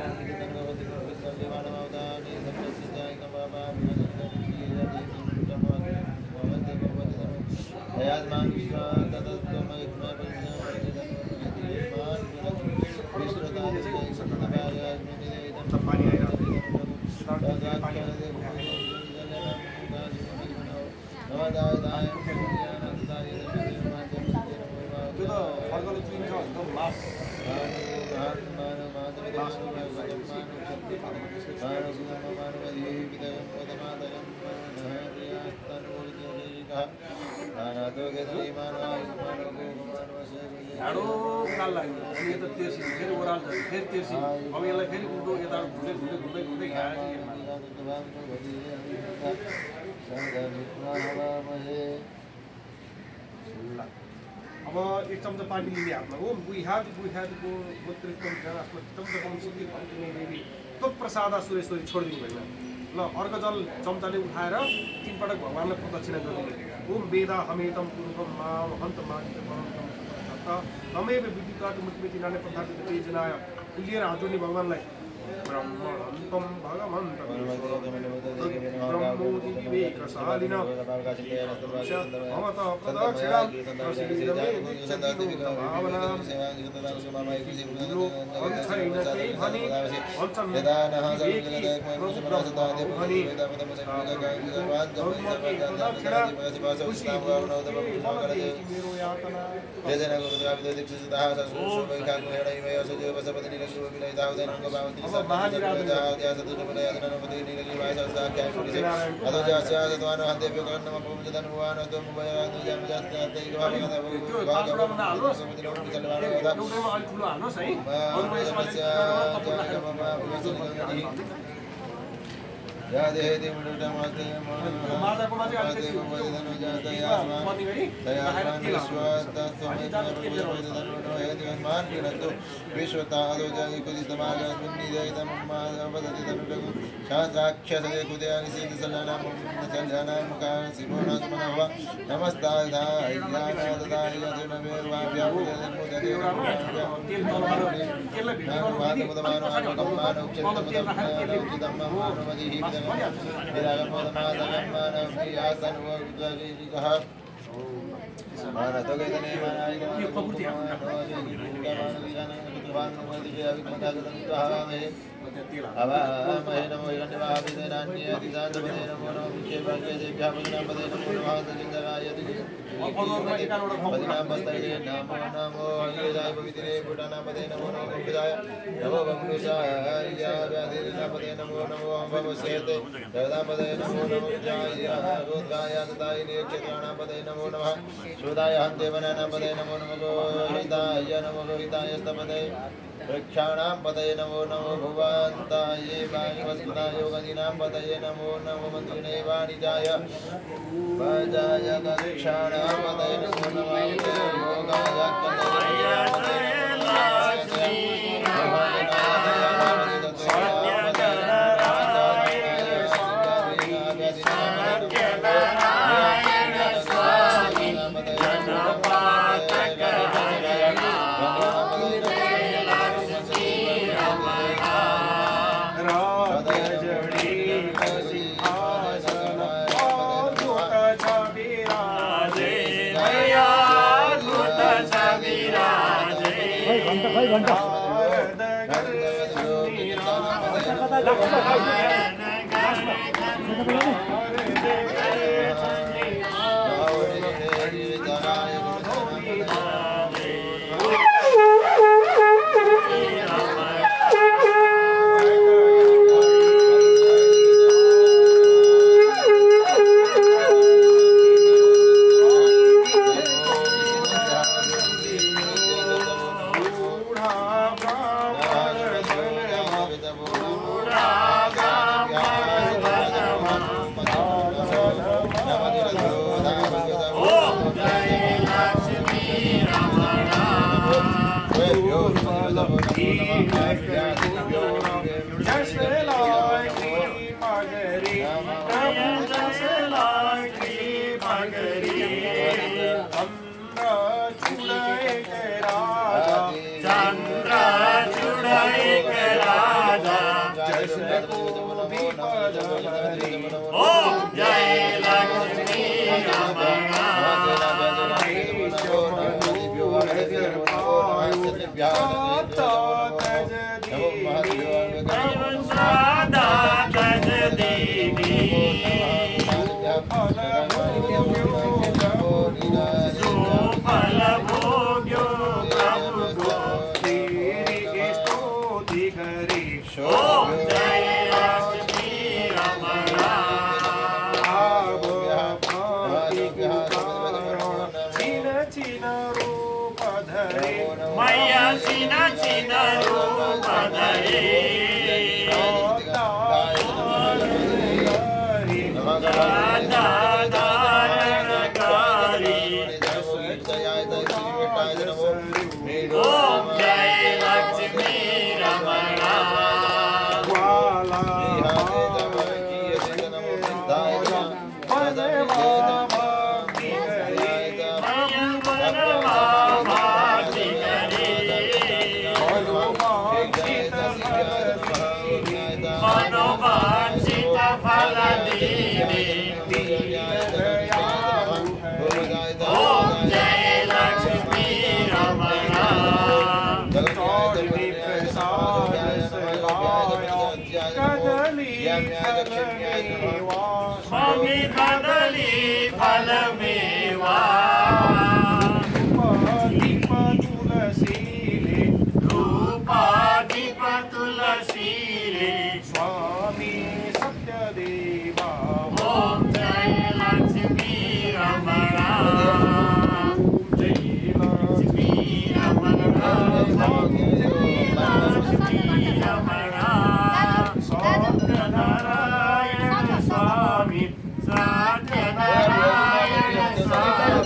ढाडो काल लाग्यो अनि यता तेर्सी फेरि ओह्राल झऱ्यो फेरि तेर्सी अब यसलाई फेरि उल्टो यता घुम्दै घुम्दै घुम्दै घुम्दै घाएर अब एक चम्चा पानी लिने हातमा ओम गुइहाद गुइहादको गोत्रित्वम ज्ञानात्मक चम्चा सिद्धि कम्पिने देवी तत्प्रसादा सुरेश्वरी छोडिदिनु भएन ल अर्को जल चम्चाले उठाएर तीन पटक भगवानलाई प्रदक्षिणा गरिदिनु ओम वेदा हमेतम पूर्वम माम हन्त मानित परम तमेव विद्युत मुक्ति नाने पदार्थ तेजनाय लिएर हात जोड्ने भगवानलाई ब्रह्मन्तम भगवन्त ब्रह्मोदि विवेकशालिन भवत प्रदक्षिणां प्रसीदमे नित्यं भावनां लो अंशैन ते भनि अंशं विवेकी भनि प्रदक्षिणा खुशी मेरो यातना जयजन गुरुदेव दीक्षितः ससुरैकाग् हेडैवय सजो बसपति निलक्षु विलयता उदयनं गवावति महाजिराजा सदुजपदय नमपति निलक्षु वायसस्ता कैपुरिसे अदजास्य सत्वान हन्तेभ्यो कर्णम पूजदन भुवन तम भयराज जन्म जातै गवावत भागवत सपति लोक चलवान गदा एउटैमा अलि ठुलो हाल्नुस् है अरुमा यसमा या देहि मुडुटमस्ते माता को माता आते देव वदनो जातया मनी गई तया विश्वतत्वमेतमरुपवेदनो हेतिमान विनतो विश्वतादो जय कुदितमागस्मिन्निदेतममावदति तनुटगु शास्त्राख्यसदे कुदयानि सिद्धसलनाम चलना मुखा सिमोनात्मनः नमस्ताय रक्षाणां पतये नमो नमो भुवन्ताये वाणिवस्पदाय योगदीनां पतये नमो नमो मन्त्रिणे वाणिजाय वजाय रक्षाणां पतये नमो नमो योगाय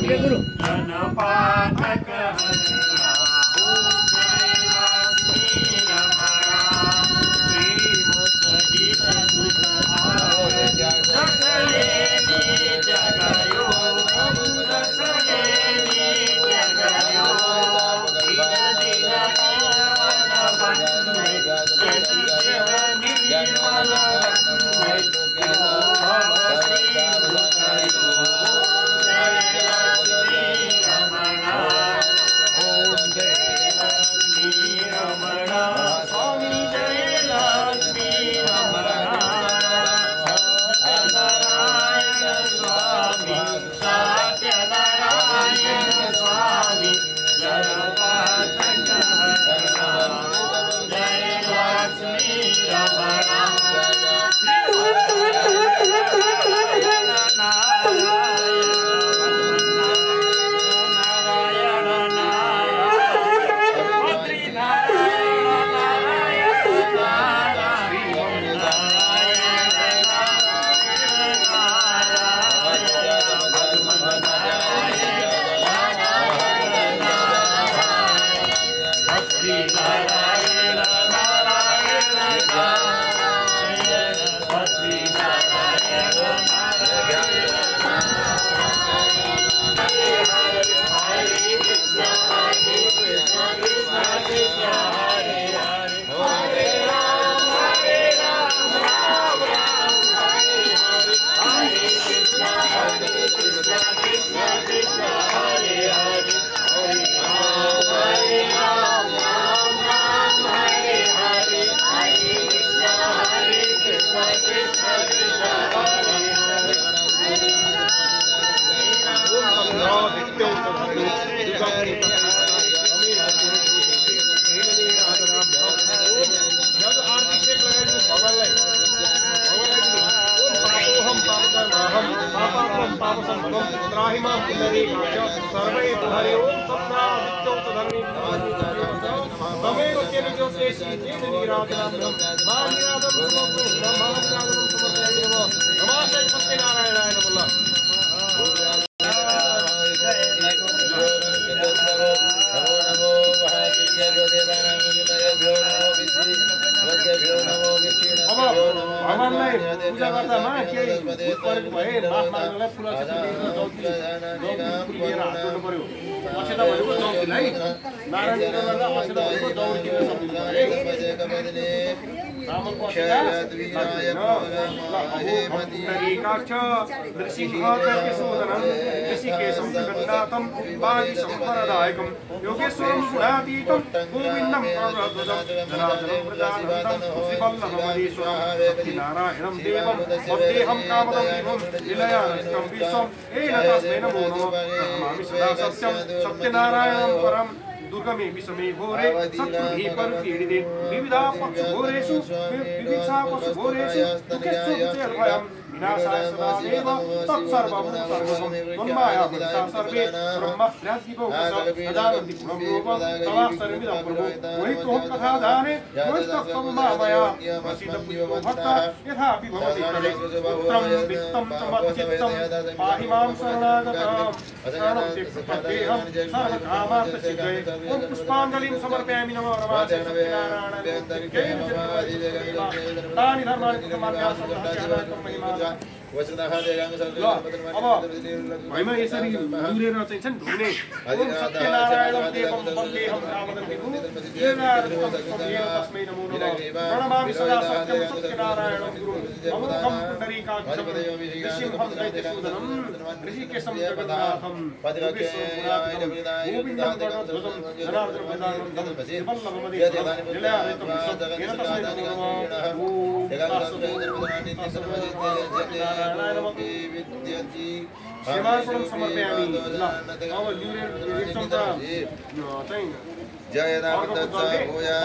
सत्यनारायण परम दुर्गमे विषमे घोरे शत्रुभिः परिपीडिते विविधा पक्षघोरेषु विविधा पशुघोरेषु दुःखेषु विजयभयं विनाशाय सदा एव तत्सर्वं सर्वं त्वन्माया वंशा सर्वे ब्रह्मज्ञातिको सदानन्ति गुणरूपं तवास्तरमिदं प्रभो वही त्वं कथा दाने वैस्तवं मामया वसितं पुष्पो भक्ता यथा विभवति तदे पुत्रं वित्तं समच्चित्तं पाहि मां शरणागतं शरणं ते प्रपद्येऽहं सर्वकामार्थसिद्धये ॐ पुष्पाञ्जलिं समर्पयामि नमो नमः तानि धर्माणि कुटुम्बान्याः सम्मानयामि महिमा वचनः देगांग सर्वे महिमा यसरी जुरेर चाहिँ छन् ढुङ्ने ओम सत्यनारायणं देवं वन्देहं रामदन्तिगुं तस्मै नमो नमः प्रणमामि सदा सत्यं सत्यनारायणं गुरुं अमुखं पुण्डरीकाक्षं ऋषिंहं दैत्यसूदनं ऋषिकेशं जगन्नाथं गोविन्दं गणध्वजं जनार्दनप्रदानं वल्लभमदेशं लीलायतं येन तस्मै नमो नमः सेवार्पणं समर्पयामि ल अब न्युरेर एकदम त चाहिँ जय नाम तत्सा भूया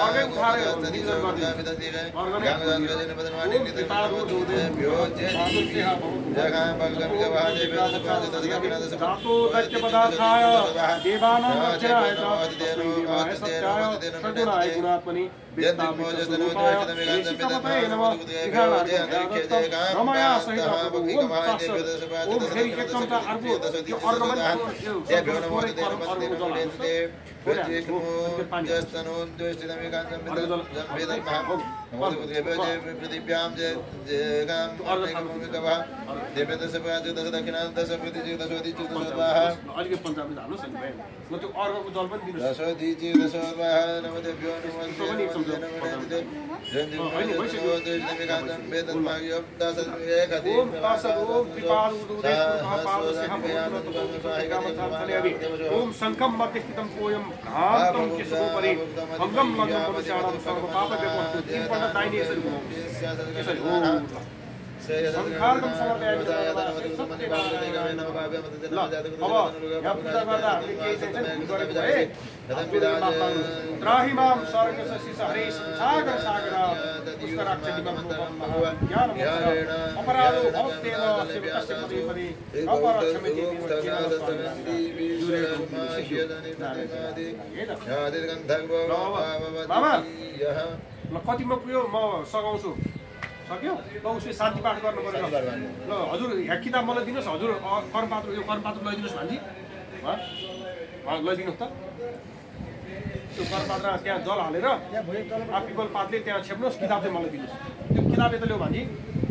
रमया सहित ओम शंखम मध्य स्थितम कोयम घातम केशवोपरि भंगम लग्नम मनुष्याणां सर्व पाप व्यवस्थो तीन पल्ट दाहिने यसरी घुमाउनु यसरी ओम संखारकम समर्पयामि ल अब यहाँ पूजा गर्दा हामीले केही चाहिँ गरेको भए त्राहि माम सर्गस्य शिष हरे सागर सागर पुष्कराक्षदिमं ज्ञानम् अपराधो भवत्येव शिवकस्य पदे पदे अपरक्षमेति बाबा ल कतिमा पुग्यो म सघाउँछु सक्यो ल उसले शान्ति पाठ गर्नु पर्यो ल हजुर यहाँ किताब मलाई दिनुहोस् हजुर कर्मपात्र यो कर्मपात्र लैदिनुहोस् भान्जी लैदिनुहोस् त त्यो कर्मपात्र त्यहाँ जल हालेर पिपल पातले त्यहाँ छेप्नुहोस् किताब चाहिँ मलाई दिनुहोस् त्यो किताब यता ल्याऊ भान्जी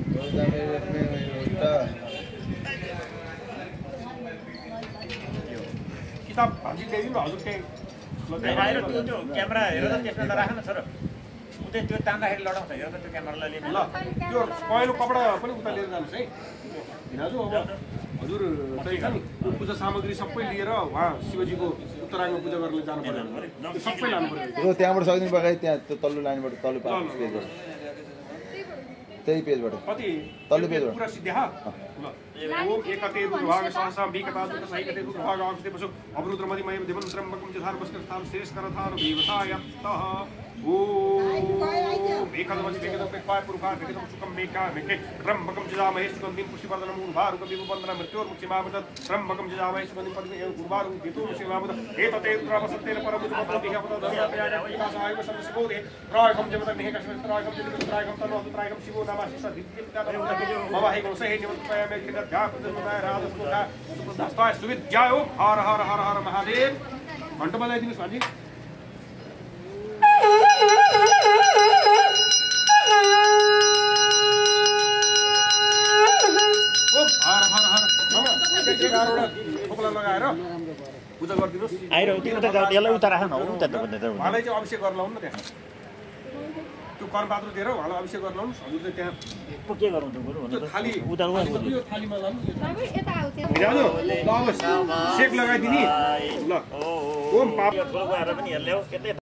किताब भान्जी ल्याइदिनु हजुर त्यहाँ क्यामेरा हेरेर त्यसमा नराख न सर उतै त्यो तान्दाखेरि लडाउँछ हेर त त्यो क्यामेरालाई लिनु ल त्यो पहेँलो कपडा पनि उता लिएर जानुहोस् है दाजु अब हजुर चाहिँ छ नि त्यो पूजा सामग्री सबै लिएर उहाँ शिवजीको उत्तराङ्ग पूजा गर्न जानु पर्यो त्यो सबै लानु पर्यो त्यहाँबाट सकिदिनु पऱ्यो त्यहाँ त्यो तल्लो लाइनबाट तल्लो पेजबाट त्यही पेजबाट कति तल्लो पेजबाट पुरा सिद्ध्या ल ओम एकते रुद्रभाग सहसा विकता दुत सहिकते रुद्रभाग आगते पशु अवरुद्रमदि मय देवन त्र्यंबकं चधार बस्करथार शेषकरथार देवतायप्तः ओम एकदमसि वेगदं पेक्वाय पुरुषा वेगदं सुखं मेका मेके त्र्यंबकं चजामहे सुगंधिं पुष्टिवर्धनं उर्वारुकं विवबन्धनं मृत्योर्मुक्षिमावत त्र्यंबकं चजामहे सुगंधिं पद्मे उर्वारुकं वितुर्मुक्षिमावत एतते रुद्रावसत्तेन परमुद्रपतो देहपतो दयापयाय विकासाय वसन्तसिबोधे त्रायकं जमतं नेह कस्मै त्रायकं जमतं त्रायकं तनो त्रायकं शिवो नामाशिष दिव्यता मम हे गुणसे निमंत्रणय मे किन ध्यापदनुदाय राजस्पुता सुखदास्ताय सुविद्याय हर हर हर हर महादेव घण्ट बजाइदिनुस् भान्जी लगाएर पूजा गरिदिनुहोस् उहाँलाई चाहिँ अभिषेक गर्न लाउनु न त्यहाँ त्यो कर्मपात्र दिएर उहाँलाई अभिषेक गर्न लाउनुहोस् हजुर चाहिँ त्यहाँ के गरौँ थाली यो थालीमा लानु सेक लगाइदिने ल ओम पाप पनि हेर्ल्याउ